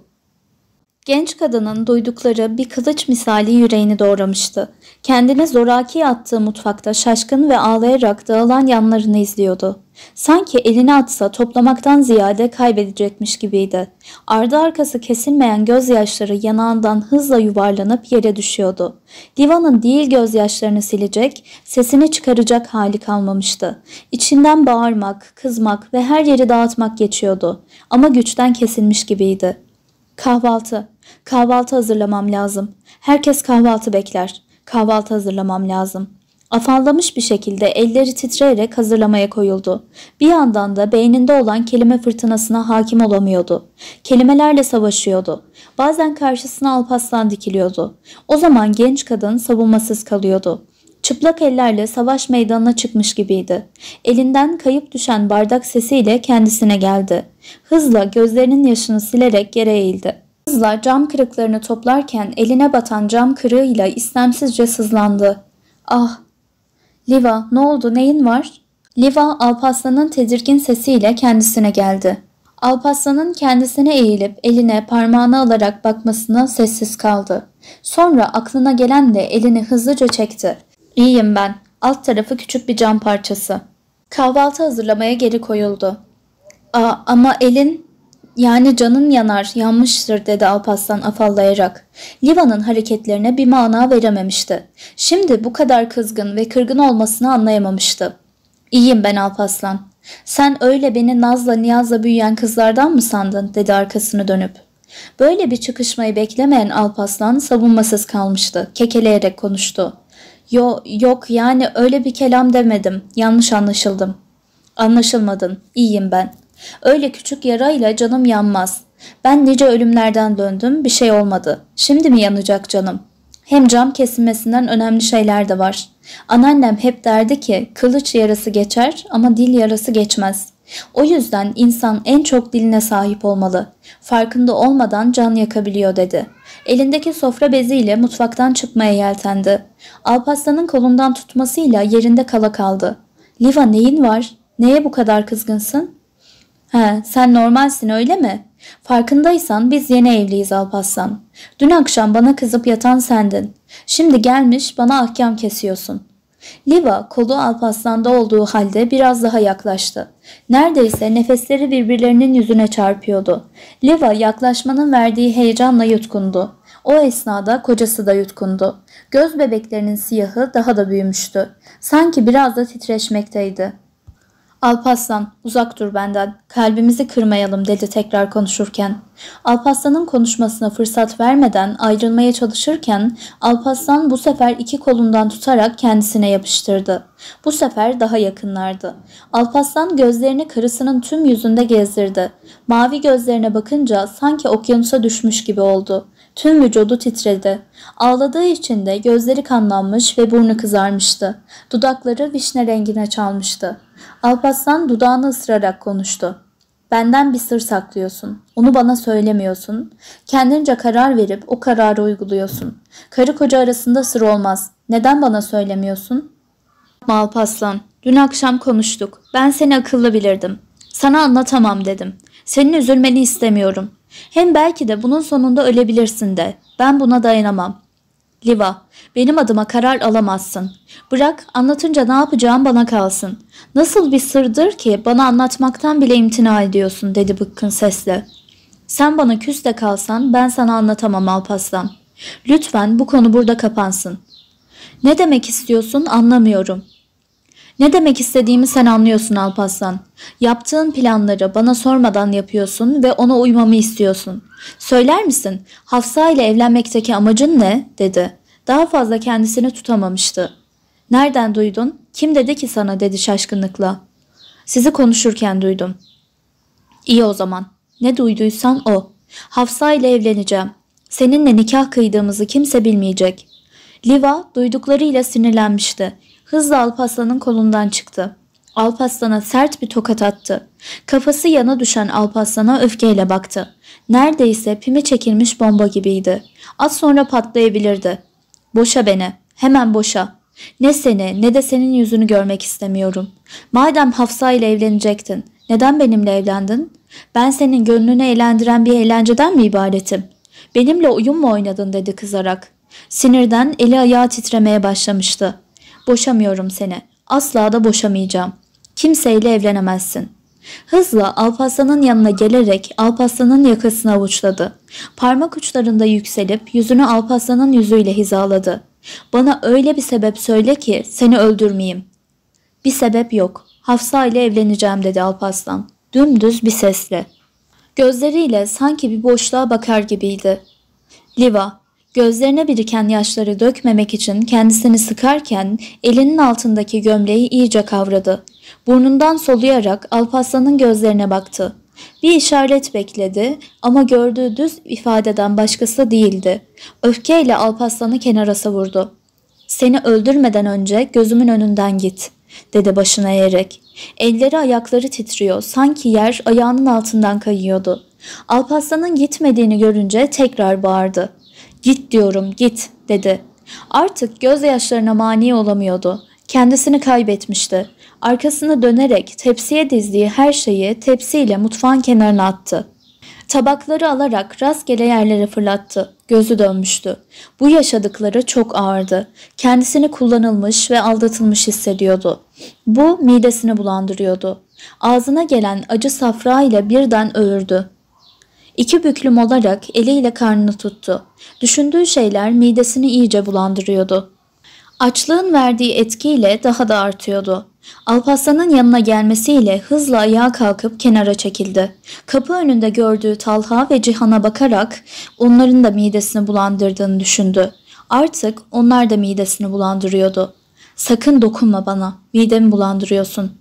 Speaker 1: Genç kadının duydukları bir kılıç misali yüreğini doğramıştı. Kendini zoraki attığı mutfakta şaşkın ve ağlayarak dağılan yanlarını izliyordu. Sanki elini atsa toplamaktan ziyade kaybedecekmiş gibiydi. Ardı arkası kesilmeyen gözyaşları yanağından hızla yuvarlanıp yere düşüyordu. Liva'nın değil gözyaşlarını silecek, sesini çıkaracak hali kalmamıştı. İçinden bağırmak, kızmak ve her yeri dağıtmak geçiyordu. Ama güçten kesilmiş gibiydi. Kahvaltı hazırlamam lazım. Herkes kahvaltı bekler. Kahvaltı hazırlamam lazım. Afallamış bir şekilde elleri titreyerek hazırlamaya koyuldu. Bir yandan da beyninde olan kelime fırtınasına hakim olamıyordu. Kelimelerle savaşıyordu. Bazen karşısına Alparslan dikiliyordu. O zaman genç kadın savunmasız kalıyordu. Çıplak ellerle savaş meydanına çıkmış gibiydi. Elinden kayıp düşen bardak sesiyle kendisine geldi. Hızla gözlerinin yaşını silerek yere eğildi. Hızla cam kırıklarını toplarken eline batan cam kırığıyla istemsizce sızlandı. Ah! Liva, ne oldu, neyin var? Liva Alparslan'ın tedirgin sesiyle kendisine geldi. Alparslan'ın kendisine eğilip eline parmağını alarak bakmasına sessiz kaldı. Sonra aklına gelen de elini hızlıca çekti. İyiyim ben. Alt tarafı küçük bir cam parçası. Kahvaltı hazırlamaya geri koyuldu. Ama elin... Yani canın yanar, yanmıştır dedi Alparslan afallayarak. Liva'nın hareketlerine bir mana verememişti. Şimdi bu kadar kızgın ve kırgın olmasını anlayamamıştı. İyiyim ben Alparslan. Sen öyle beni nazla niyazla büyüyen kızlardan mı sandın dedi arkasını dönüp. Böyle bir çıkışmayı beklemeyen Alparslan savunmasız kalmıştı. Kekeleyerek konuştu. Yok yani öyle bir kelam demedim. Yanlış anlaşıldım. Anlaşılmadın. İyiyim ben. Öyle küçük yarayla canım yanmaz. Ben nice ölümlerden döndüm, bir şey olmadı. Şimdi mi yanacak canım? Hem cam kesilmesinden önemli şeyler de var. Anneannem hep derdi ki kılıç yarası geçer ama dil yarası geçmez. O yüzden insan en çok diline sahip olmalı. Farkında olmadan can yakabiliyor dedi. Elindeki sofra beziyle mutfaktan çıkmaya yeltendi. Alparslan'ın kolundan tutmasıyla yerinde kala kaldı. Liva neyin var? Neye bu kadar kızgınsın? Sen normalsin öyle mi? Farkındaysan biz yeni evliyiz Alparslan. Dün akşam bana kızıp yatan sendin. Şimdi gelmiş bana ahkam kesiyorsun. Liva kolu Alparslan'da olduğu halde biraz daha yaklaştı. Neredeyse nefesleri birbirlerinin yüzüne çarpıyordu. Liva yaklaşmanın verdiği heyecanla yutkundu. O esnada kocası da yutkundu. Göz bebeklerinin siyahı daha da büyümüştü. Sanki biraz da titreşmekteydi. Alparslan uzak dur benden, kalbimizi kırmayalım dedi tekrar konuşurken. Alparslan'ın konuşmasına fırsat vermeden ayrılmaya çalışırken Alparslan bu sefer iki kolundan tutarak kendisine yapıştırdı. Bu sefer daha yakınlardı. Alparslan gözlerini karısının tüm yüzünde gezdirdi. Mavi gözlerine bakınca sanki okyanusa düşmüş gibi oldu. Tüm vücudu titredi. Ağladığı için de gözleri kanlanmış ve burnu kızarmıştı. Dudakları vişne rengine çalmıştı. Alparslan dudağını ısırarak konuştu. Benden bir sır saklıyorsun. Onu bana söylemiyorsun. Kendince karar verip o kararı uyguluyorsun. Karı koca arasında sır olmaz. Neden bana söylemiyorsun? Alparslan, dün akşam konuştuk. Ben seni akıllı bilirdim. Sana anlatamam dedim. Senin üzülmeni istemiyorum. Hem belki de bunun sonunda ölebilirsin de. Ben buna dayanamam. Liva, benim adıma karar alamazsın. Bırak, anlatınca ne yapacağım bana kalsın. Nasıl bir sırdır ki bana anlatmaktan bile imtina ediyorsun dedi bıkkın sesle. Sen bana küs de kalsan ben sana anlatamam Alparslan. Lütfen bu konu burada kapansın. Ne demek istiyorsun anlamıyorum. Ne demek istediğimi sen anlıyorsun Alparslan. Yaptığın planları bana sormadan yapıyorsun ve ona uymamı istiyorsun. Söyler misin? Hafsa ile evlenmekteki amacın ne? dedi. Daha fazla kendisini tutamamıştı. Nereden duydun? Kim dedi ki sana dedi şaşkınlıkla. Sizi konuşurken duydum. İyi o zaman. Ne duyduysan o. Hafsa ile evleneceğim. Seninle nikah kıydığımızı kimse bilmeyecek. Liva duyduklarıyla sinirlenmişti. Hızla Alparslan'ın kolundan çıktı. Alparslan'a sert bir tokat attı. Kafası yana düşen Alparslan'a öfkeyle baktı. Neredeyse pimi çekilmiş bomba gibiydi. Az sonra patlayabilirdi. Boşa beni. Hemen boşa. Ne seni ne de senin yüzünü görmek istemiyorum. Madem Hafsa ile evlenecektin, neden benimle evlendin? Ben senin gönlünü eğlendiren bir eğlenceden mi ibaretim? Benimle oyun mu oynadın dedi kızarak. Sinirden eli ayağı titremeye başlamıştı. Boşamıyorum seni. Asla da boşamayacağım. Kimseyle evlenemezsin. Hızla Alparslan'ın yanına gelerek Alparslan'ın yakasını avuçladı. Parmak uçlarında yükselip yüzünü Alparslan'ın yüzüyle hizaladı. Bana öyle bir sebep söyle ki seni öldürmeyeyim. Bir sebep yok. Hafsa ile evleneceğim dedi Alparslan. Dümdüz bir sesle. Gözleriyle sanki bir boşluğa bakar gibiydi. Liva, gözlerine biriken yaşları dökmemek için kendisini sıkarken elinin altındaki gömleği iyice kavradı. Burnundan soluyarak Alparslan'ın gözlerine baktı. Bir işaret bekledi ama gördüğü düz ifadeden başkası değildi. Öfkeyle Alparslan'ı kenara savurdu. Seni öldürmeden önce gözümün önünden git, dedi başını eğerek. Elleri ayakları titriyor, sanki yer ayağının altından kayıyordu. Alparslan'ın gitmediğini görünce tekrar bağırdı. Git diyorum git dedi. Artık gözyaşlarına mani olamıyordu. Kendisini kaybetmişti. Arkasını dönerek tepsiye dizdiği her şeyi tepsiyle mutfağın kenarına attı. Tabakları alarak rastgele yerlere fırlattı. Gözü dönmüştü. Bu yaşadıkları çok ağırdı. Kendisini kullanılmış ve aldatılmış hissediyordu. Bu midesini bulandırıyordu. Ağzına gelen acı safra ile birden öğürdü. İki büklüm olarak eliyle karnını tuttu. Düşündüğü şeyler midesini iyice bulandırıyordu. Açlığın verdiği etkiyle daha da artıyordu. Alparslan'ın yanına gelmesiyle hızla ayağa kalkıp kenara çekildi. Kapı önünde gördüğü Talha ve Cihan'a bakarak onların da midesini bulandırdığını düşündü. Artık onlar da midesini bulandırıyordu. "Sakın dokunma bana, midemi bulandırıyorsun."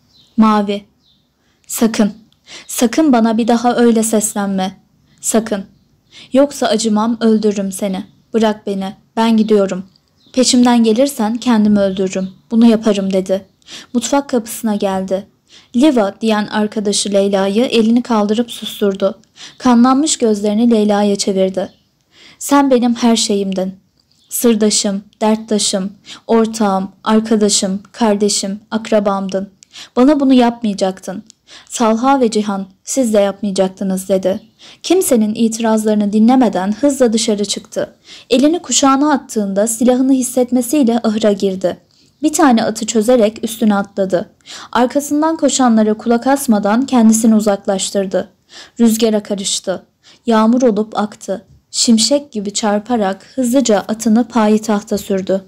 Speaker 1: Mavi: "Sakın, sakın bana bir daha öyle seslenme. Sakın. Yoksa acımam, öldürürüm seni. Bırak beni, ben gidiyorum. Peşimden gelirsen kendimi öldürürüm. Bunu yaparım," dedi. Mutfak kapısına geldi. "Liva," diyen arkadaşı Leyla'yı elini kaldırıp susturdu. Kanlanmış gözlerini Leyla'ya çevirdi. "Sen benim her şeyimdin. Sırdaşım, derttaşım, ortağım, arkadaşım, kardeşim, akrabamdın. Bana bunu yapmayacaktın. Talha ve Cihan, siz de yapmayacaktınız," dedi. Kimsenin itirazlarını dinlemeden hızla dışarı çıktı. Elini kuşağına attığında silahını hissetmesiyle ahıra girdi. Bir tane atı çözerek üstüne atladı. Arkasından koşanlara kulak asmadan kendisini uzaklaştırdı. Rüzgara karıştı. Yağmur olup aktı. Şimşek gibi çarparak hızlıca atını payitahta sürdü.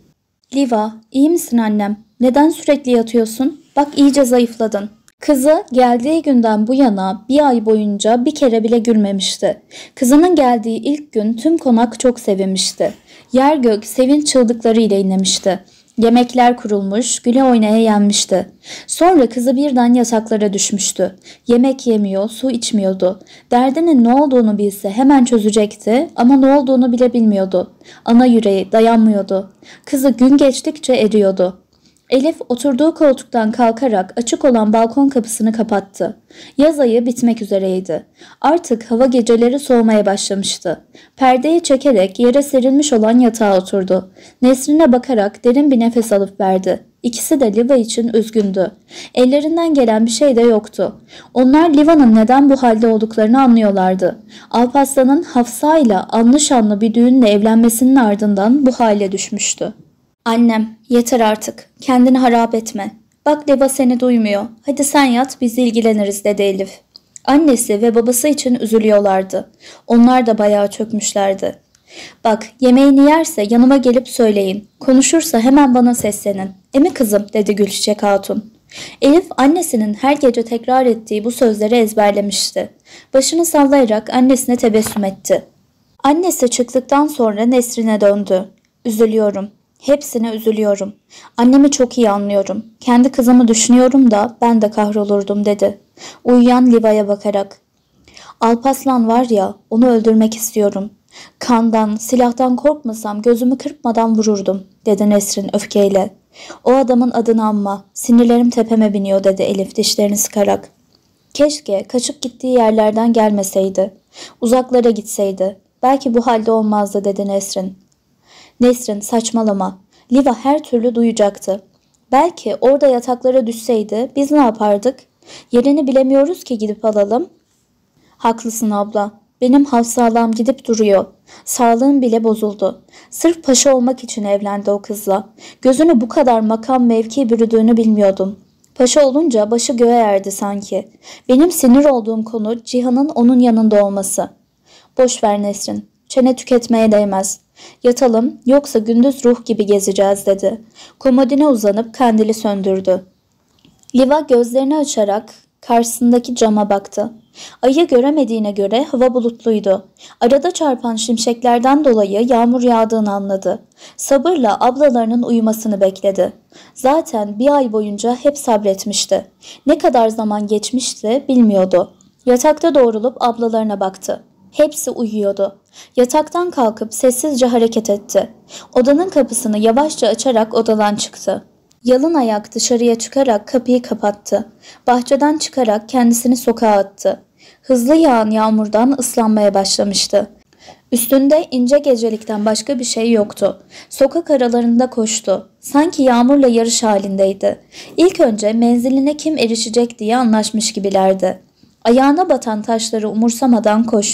Speaker 1: "Liva, iyi misin annem? Neden sürekli yatıyorsun? Bak iyice zayıfladın." Kızı geldiği günden bu yana bir ay boyunca bir kere bile gülmemişti. Kızının geldiği ilk gün tüm konak çok sevinmişti. Yer gök sevinç çığlıkları ile inlemişti. Yemekler kurulmuş, güle oynaya yenmişti. Sonra kızı birden yataklara düşmüştü. Yemek yemiyor, su içmiyordu. Derdinin ne olduğunu bilse hemen çözecekti ama ne olduğunu bile bilmiyordu. Ana yüreği dayanmıyordu. Kızı gün geçtikçe eriyordu. Elif oturduğu koltuktan kalkarak açık olan balkon kapısını kapattı. Yaz ayı bitmek üzereydi. Artık hava geceleri soğumaya başlamıştı. Perdeyi çekerek yere serilmiş olan yatağa oturdu. Nesrin'e bakarak derin bir nefes alıp verdi. İkisi de Liva için üzgündü. Ellerinden gelen bir şey de yoktu. Onlar Liva'nın neden bu halde olduklarını anlıyorlardı. Alparslan'ın Hafsa ile anlı şanlı bir düğünle evlenmesinin ardından bu hale düşmüştü. "Annem, yeter artık. Kendini harap etme. Bak Liva seni duymuyor. Hadi sen yat, biz ilgileniriz," dedi Elif. Annesi ve babası için üzülüyorlardı. Onlar da bayağı çökmüşlerdi. "Bak, yemeğini yerse yanıma gelip söyleyin. Konuşursa hemen bana seslenin. Emi kızım," dedi Gülçiçek Hatun. Elif annesinin her gece tekrar ettiği bu sözleri ezberlemişti. Başını sallayarak annesine tebessüm etti. Annesi çıktıktan sonra Nesrin'e döndü. "Üzülüyorum. Hepsine üzülüyorum. Annemi çok iyi anlıyorum. Kendi kızımı düşünüyorum da ben de kahrolurdum," dedi. Uyuyan Liva'ya bakarak. "Alparslan var ya, onu öldürmek istiyorum. Kandan, silahtan korkmasam gözümü kırpmadan vururdum," dedi Nesrin öfkeyle. "O adamın adını anma. Sinirlerim tepeme biniyor," dedi Elif dişlerini sıkarak. "Keşke kaçıp gittiği yerlerden gelmeseydi. Uzaklara gitseydi. Belki bu halde olmazdı," dedi Nesrin. "Nesrin saçmalama. Liva her türlü duyacaktı. Belki orada yataklara düşseydi biz ne yapardık? Yerini bilemiyoruz ki gidip alalım." "Haklısın abla. Benim hafsalam gidip duruyor. Sağlığım bile bozuldu. Sırf paşa olmak için evlendi o kızla. Gözünü bu kadar makam mevki bürüdüğünü bilmiyordum. Paşa olunca başı göğe erdi sanki. Benim sinir olduğum konu Cihan'ın onun yanında olması." "Boş ver Nesrin. Çene tüketmeye değmez. Yatalım, yoksa gündüz ruh gibi gezeceğiz," dedi. Komodine uzanıp kandili söndürdü. Liva gözlerini açarak karşısındaki cama baktı. Ayı göremediğine göre hava bulutluydu. Arada çarpan şimşeklerden dolayı yağmur yağdığını anladı. Sabırla ablalarının uyumasını bekledi. Zaten bir ay boyunca hep sabretmişti. Ne kadar zaman geçmişti bilmiyordu. Yatakta doğrulup ablalarına baktı. Hepsi uyuyordu. Yataktan kalkıp sessizce hareket etti. Odanın kapısını yavaşça açarak odadan çıktı. Yalın ayak dışarıya çıkarak kapıyı kapattı. Bahçeden çıkarak kendisini sokağa attı. Hızlı yağan yağmurdan ıslanmaya başlamıştı. Üstünde ince gecelikten başka bir şey yoktu. Sokak aralarında koştu. Sanki yağmurla yarış halindeydi. İlk önce menziline kim erişecek diye anlaşmış gibilerdi. Ayağına batan taşları umursamadan koştu.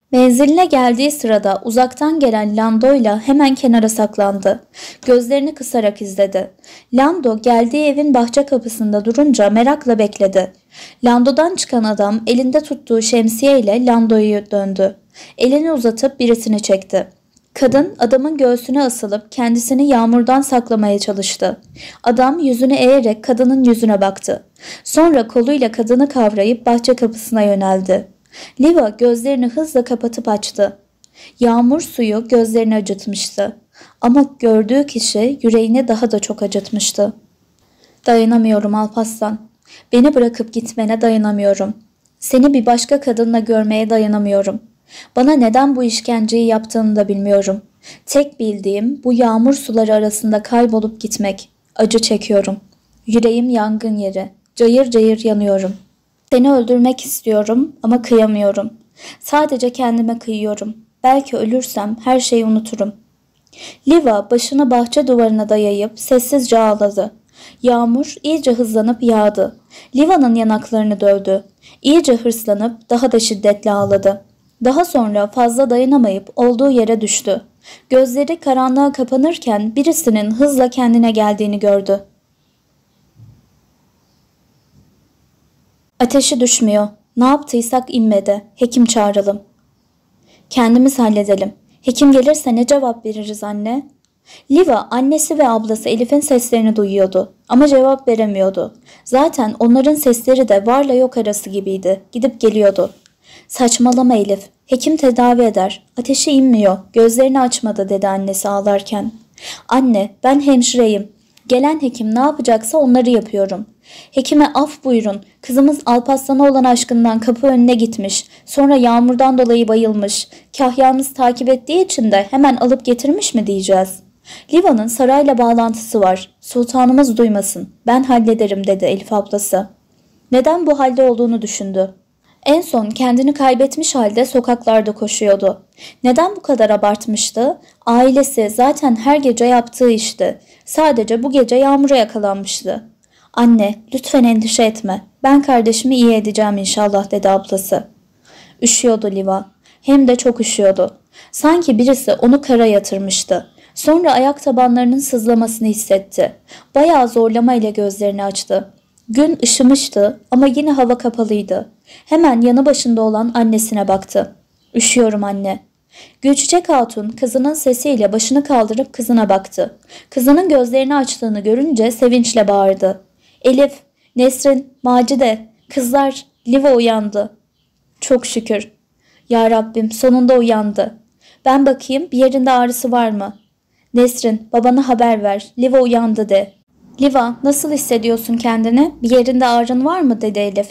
Speaker 1: Menziline geldiği sırada uzaktan gelen Lando'yla hemen kenara saklandı. Gözlerini kısarak izledi. Lando geldiği evin bahçe kapısında durunca merakla bekledi. Lando'dan çıkan adam elinde tuttuğu şemsiye ile Lando'yu döndü. Elini uzatıp birisini çekti. Kadın adamın göğsüne asılıp kendisini yağmurdan saklamaya çalıştı. Adam yüzünü eğerek kadının yüzüne baktı. Sonra koluyla kadını kavrayıp bahçe kapısına yöneldi. Liva gözlerini hızla kapatıp açtı. Yağmur suyu gözlerini acıtmıştı. Ama gördüğü kişi yüreğini daha da çok acıtmıştı. "Dayanamıyorum Alparslan. Beni bırakıp gitmene dayanamıyorum. Seni bir başka kadınla görmeye dayanamıyorum. Bana neden bu işkenceyi yaptığını da bilmiyorum. Tek bildiğim bu yağmur suları arasında kaybolup gitmek. Acı çekiyorum. Yüreğim yangın yeri. Cayır cayır yanıyorum. Seni öldürmek istiyorum ama kıyamıyorum. Sadece kendime kıyıyorum. Belki ölürsem her şeyi unuturum." Liva başını bahçe duvarına dayayıp sessizce ağladı. Yağmur iyice hızlanıp yağdı. Liva'nın yanaklarını dövdü. İyice hırslanıp daha da şiddetle ağladı. Daha sonra fazla dayanamayıp olduğu yere düştü. Gözleri karanlığa kapanırken birisinin hızla kendine geldiğini gördü. "Ateşi düşmüyor. Ne yaptıysak inmedi. Hekim çağıralım." "Kendimiz halledelim. Hekim gelirse ne cevap veririz anne?" Liva annesi ve ablası Elif'in seslerini duyuyordu ama cevap veremiyordu. Zaten onların sesleri de varla yok arası gibiydi. Gidip geliyordu. "Saçmalama Elif. Hekim tedavi eder. Ateşi inmiyor. Gözlerini açmadı," dedi annesi ağlarken. "Anne, ben hemşireyim. Gelen hekim ne yapacaksa onları yapıyorum. Hekime af buyurun. Kızımız Alparslan'a olan aşkından kapı önüne gitmiş. Sonra yağmurdan dolayı bayılmış. Kahyamız takip ettiği için de hemen alıp getirmiş mi diyeceğiz? Liva'nın sarayla bağlantısı var. Sultanımız duymasın. Ben hallederim," dedi Elif ablası. Neden bu halde olduğunu düşündü. En son kendini kaybetmiş halde sokaklarda koşuyordu. Neden bu kadar abartmıştı? Ailesi zaten her gece yaptığı işti. Sadece bu gece yağmura yakalanmıştı. "Anne, lütfen endişe etme. Ben kardeşimi iyi edeceğim inşallah," dedi ablası. Üşüyordu Liva. Hem de çok üşüyordu. Sanki birisi onu kara yatırmıştı. Sonra ayak tabanlarının sızlamasını hissetti. Bayağı zorlamayla gözlerini açtı. Gün ışımıştı ama yine hava kapalıydı. Hemen yanı başında olan annesine baktı. "Üşüyorum anne." Gülçiçek Hatun kızının sesiyle başını kaldırıp kızına baktı. Kızının gözlerini açtığını görünce sevinçle bağırdı. "Elif, Nesrin, Macide, kızlar, Liva uyandı." "Çok şükür. Ya Rabbim, sonunda uyandı. Ben bakayım bir yerinde ağrısı var mı?" "Nesrin, babana haber ver. Liva uyandı de." "Liva, nasıl hissediyorsun kendini? Bir yerinde ağrın var mı?" dedi Elif.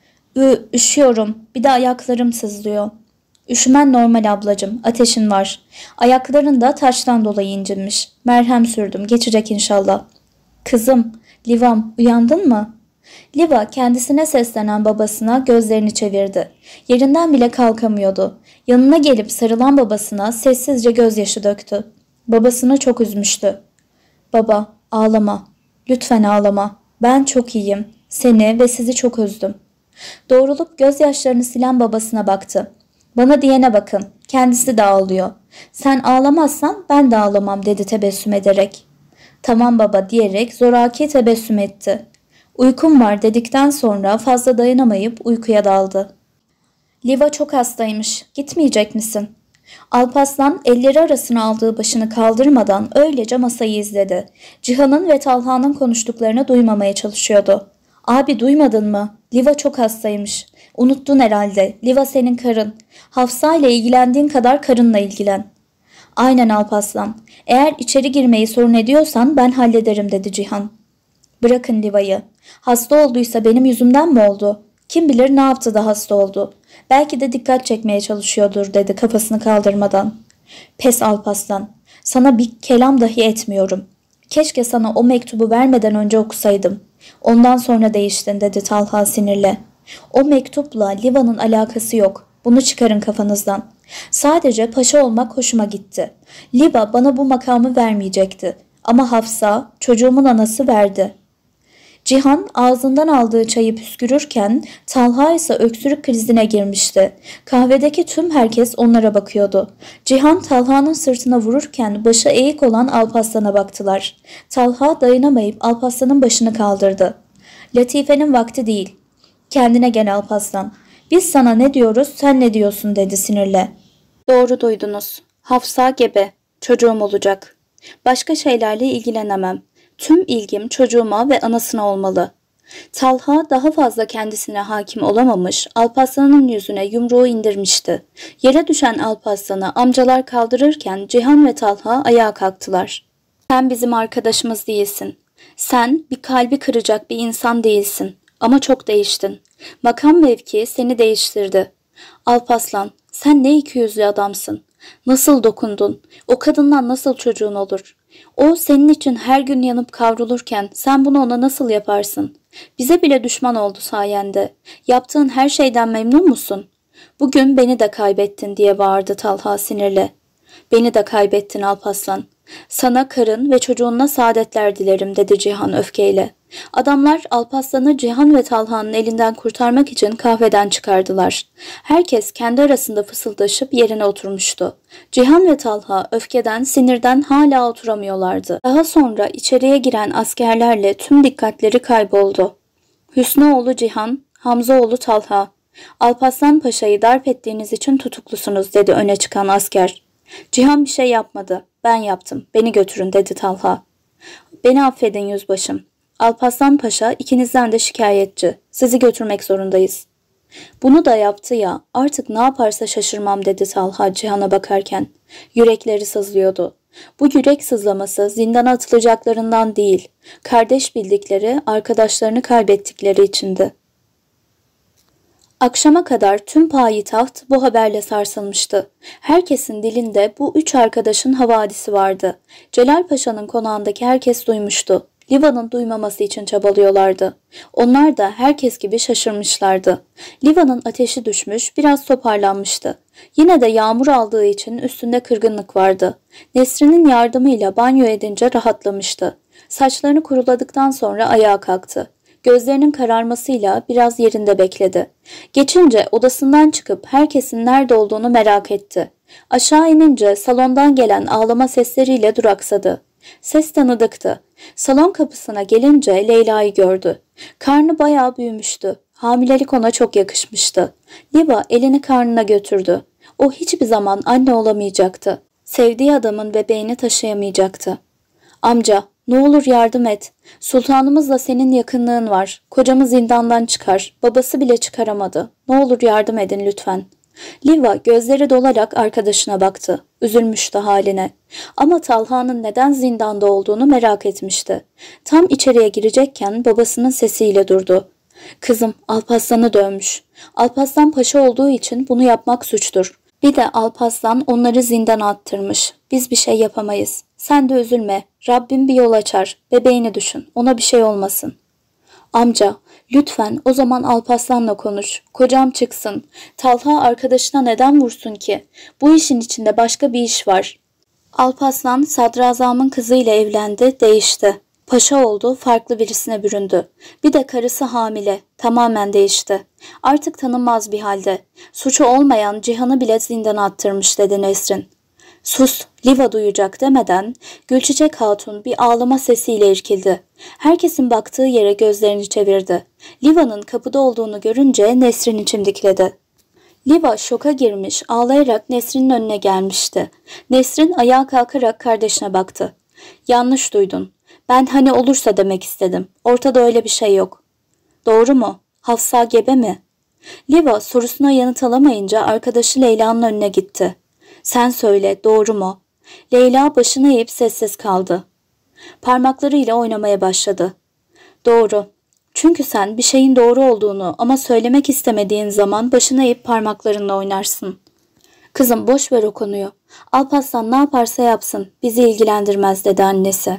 Speaker 1: Üşüyorum. Bir de ayaklarım sızlıyor." "Üşümen normal ablacığım. Ateşin var. Ayakların da taştan dolayı incinmiş. Merhem sürdüm. Geçecek inşallah." "Kızım, Livam, uyandın mı?" Liva kendisine seslenen babasına gözlerini çevirdi. Yerinden bile kalkamıyordu. Yanına gelip sarılan babasına sessizce gözyaşı döktü. Babasını çok üzmüştü. "Baba, ağlama. Lütfen ağlama. Ben çok iyiyim. Seni ve sizi çok üzdüm." Doğrulup gözyaşlarını silen babasına baktı. "Bana diyene bakın. Kendisi de ağlıyor. Sen ağlamazsan ben de ağlamam," dedi tebessüm ederek. "Tamam baba," diyerek zoraki tebessüm etti. "Uykum var," dedikten sonra fazla dayanamayıp uykuya daldı. Liva çok hastaymış. Gitmeyecek misin? Alparslan elleri arasına aldığı başını kaldırmadan öylece masayı izledi. Cihan'ın ve Talha'nın konuştuklarını duymamaya çalışıyordu. "Abi, duymadın mı? Liva çok hastaymış. Unuttun herhalde. Liva senin karın. Hafsa ile ilgilendiğin kadar karınla ilgilen." "Aynen Alparslan. Eğer içeri girmeyi sorun ediyorsan ben hallederim," dedi Cihan. "Bırakın Liva'yı. Hasta olduysa benim yüzümden mi oldu? Kim bilir ne yaptı da hasta oldu. Belki de dikkat çekmeye çalışıyordur," dedi kafasını kaldırmadan. "Pes Alparslan. Sana bir kelam dahi etmiyorum. Keşke sana o mektubu vermeden önce okusaydım. Ondan sonra değiştin," dedi Talha sinirle. "O mektupla Liva'nın alakası yok. Bunu çıkarın kafanızdan. Sadece paşa olmak hoşuma gitti. Liva bana bu makamı vermeyecekti. Ama Hafsa, çocuğumun anası, verdi." Cihan ağzından aldığı çayı püskürürken Talha ise öksürük krizine girmişti. Kahvedeki tüm herkes onlara bakıyordu. Cihan Talha'nın sırtına vururken başı eğik olan Alparslan'a baktılar. Talha dayanamayıp Alparslan'ın başını kaldırdı. Latife'nin vakti değil. Kendine gel Alparslan. Biz sana ne diyoruz, sen ne diyorsun dedi sinirle. Doğru duydunuz. Hafsa gebe. Çocuğum olacak. Başka şeylerle ilgilenemem. Tüm ilgim çocuğuma ve anasına olmalı. Talha daha fazla kendisine hakim olamamış, Alparslan'ın yüzüne yumruğu indirmişti. Yere düşen Alparslan'ı amcalar kaldırırken Cihan ve Talha ayağa kalktılar. Sen bizim arkadaşımız değilsin. Sen bir kalbi kıracak bir insan değilsin. Ama çok değiştin. Makam mevki seni değiştirdi. Alparslan, sen ne ikiyüzlü adamsın. Nasıl dokundun? O kadından nasıl çocuğun olur? O senin için her gün yanıp kavrulurken sen bunu ona nasıl yaparsın? Bize bile düşman oldu sayende. Yaptığın her şeyden memnun musun? Bugün beni de kaybettin diye bağırdı Talha sinirle. Beni de kaybettin Alparslan. Sana karın ve çocuğunla saadetler dilerim dedi Cihan öfkeyle. Adamlar Alparslan'ı Cihan ve Talha'nın elinden kurtarmak için kahveden çıkardılar. Herkes kendi arasında fısıldaşıp yerine oturmuştu. Cihan ve Talha öfkeden, sinirden hala oturamıyorlardı. Daha sonra içeriye giren askerlerle tüm dikkatleri kayboldu. Hüsnüoğlu Cihan, Hamzaoğlu Talha, Alparslan Paşa'yı darp ettiğiniz için tutuklusunuz dedi öne çıkan asker. Cihan bir şey yapmadı. Ben yaptım. Beni götürün dedi Talha. Beni affedin yüzbaşım. Alparslan Paşa ikinizden de şikayetçi. Sizi götürmek zorundayız. Bunu da yaptı ya, artık ne yaparsa şaşırmam dedi Talha Cihan'a bakarken. Yürekleri sızlıyordu. Bu yürek sızlaması zindana atılacaklarından değil, kardeş bildikleri, arkadaşlarını kaybettikleri içindi. Akşama kadar tüm payitaht bu haberle sarsılmıştı. Herkesin dilinde bu üç arkadaşın havadisi vardı. Celal Paşa'nın konağındaki herkes duymuştu. Liva'nın duymaması için çabalıyorlardı. Onlar da herkes gibi şaşırmışlardı. Liva'nın ateşi düşmüş, biraz toparlanmıştı. Yine de yağmur aldığı için üstünde kırgınlık vardı. Nesrin'in yardımıyla banyo edince rahatlamıştı. Saçlarını kuruladıktan sonra ayağa kalktı. Gözlerinin kararmasıyla biraz yerinde bekledi. Geçince odasından çıkıp herkesin nerede olduğunu merak etti. Aşağı inince salondan gelen ağlama sesleriyle duraksadı. Ses tanıdıktı. Salon kapısına gelince Leyla'yı gördü. Karnı bayağı büyümüştü. Hamilelik ona çok yakışmıştı. Liva elini karnına götürdü. O hiçbir zaman anne olamayacaktı. Sevdiği adamın bebeğini taşıyamayacaktı. Amca, ne olur yardım et. Sultanımızla senin yakınlığın var. Kocamı zindandan çıkar. Babası bile çıkaramadı. Ne olur yardım edin lütfen. Liva gözleri dolarak arkadaşına baktı. Üzülmüştü haline. Ama Talha'nın neden zindanda olduğunu merak etmişti. Tam içeriye girecekken babasının sesiyle durdu. Kızım, Alparslan'ı dövmüş. Alparslan Paşa olduğu için bunu yapmak suçtur. Bir de Alparslan onları zindana attırmış. Biz bir şey yapamayız. Sen de üzülme. Rabbim bir yol açar. Bebeğini düşün. Ona bir şey olmasın. Amca, lütfen o zaman Alparslan'la konuş. Kocam çıksın. Talha arkadaşına neden vursun ki? Bu işin içinde başka bir iş var. Alparslan sadrazamın kızıyla evlendi, değişti. Paşa oldu, farklı birisine büründü. Bir de karısı hamile, tamamen değişti. Artık tanınmaz bir halde. Suçu olmayan Cihan'ı bile zindana attırmış dedi Nesrin. Sus, Liva duyacak demeden Gülçiçek Hatun bir ağlama sesiyle irkildi. Herkesin baktığı yere gözlerini çevirdi. Liva'nın kapıda olduğunu görünce Nesrin'i çimdikledi. Liva şoka girmiş, ağlayarak Nesrin'in önüne gelmişti. Nesrin ayağa kalkarak kardeşine baktı. Yanlış duydun. Ben hani olursa demek istedim. Ortada öyle bir şey yok. Doğru mu? Hafsa gebe mi? Liva sorusuna yanıt alamayınca arkadaşı Leyla'nın önüne gitti. Sen söyle, doğru mu? Leyla başını eğip sessiz kaldı. Parmaklarıyla oynamaya başladı. Doğru. Çünkü sen bir şeyin doğru olduğunu ama söylemek istemediğin zaman başını eğip parmaklarınla oynarsın. Kızım boş ver o konuyu. Alparslan ne yaparsa yapsın, bizi ilgilendirmez dedi annesi.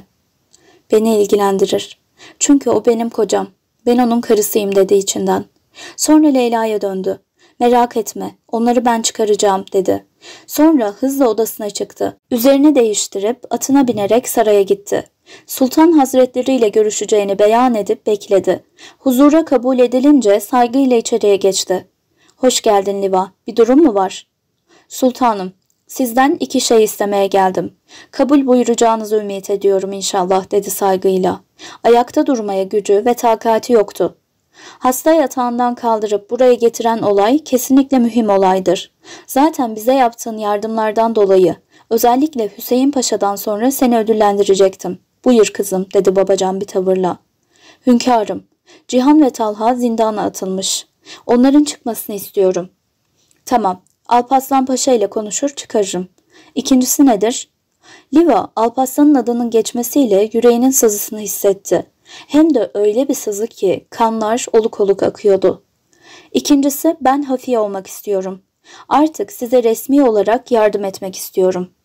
Speaker 1: Beni ilgilendirir. Çünkü o benim kocam. Ben onun karısıyım dedi içinden. Sonra Leyla'ya döndü. Merak etme, onları ben çıkaracağım dedi. Sonra hızla odasına çıktı. Üzerini değiştirip atına binerek saraya gitti. Sultan Hazretleri ile görüşeceğini beyan edip bekledi. Huzura kabul edilince saygıyla içeriye geçti. Hoş geldin Liva. Bir durum mu var? Sultanım, sizden 2 şey istemeye geldim. Kabul buyuracağınızı ümit ediyorum inşallah dedi saygıyla. Ayakta durmaya gücü ve takati yoktu. Hasta yatağından kaldırıp buraya getiren olay kesinlikle mühim olaydır. Zaten bize yaptığın yardımlardan dolayı özellikle Hüseyin Paşa'dan sonra seni ödüllendirecektim. Buyur kızım dedi babacan bir tavırla. Hünkârım, Cihan ve Talha zindana atılmış. Onların çıkmasını istiyorum. Tamam, Alparslan Paşa ile konuşur çıkarırım. İkincisi nedir? Liva, Alparslan'ın adının geçmesiyle yüreğinin sızısını hissetti. Hem de öyle bir sızı ki kanlar oluk oluk akıyordu. İkincisi ben hafiye olmak istiyorum. Artık size resmi olarak yardım etmek istiyorum.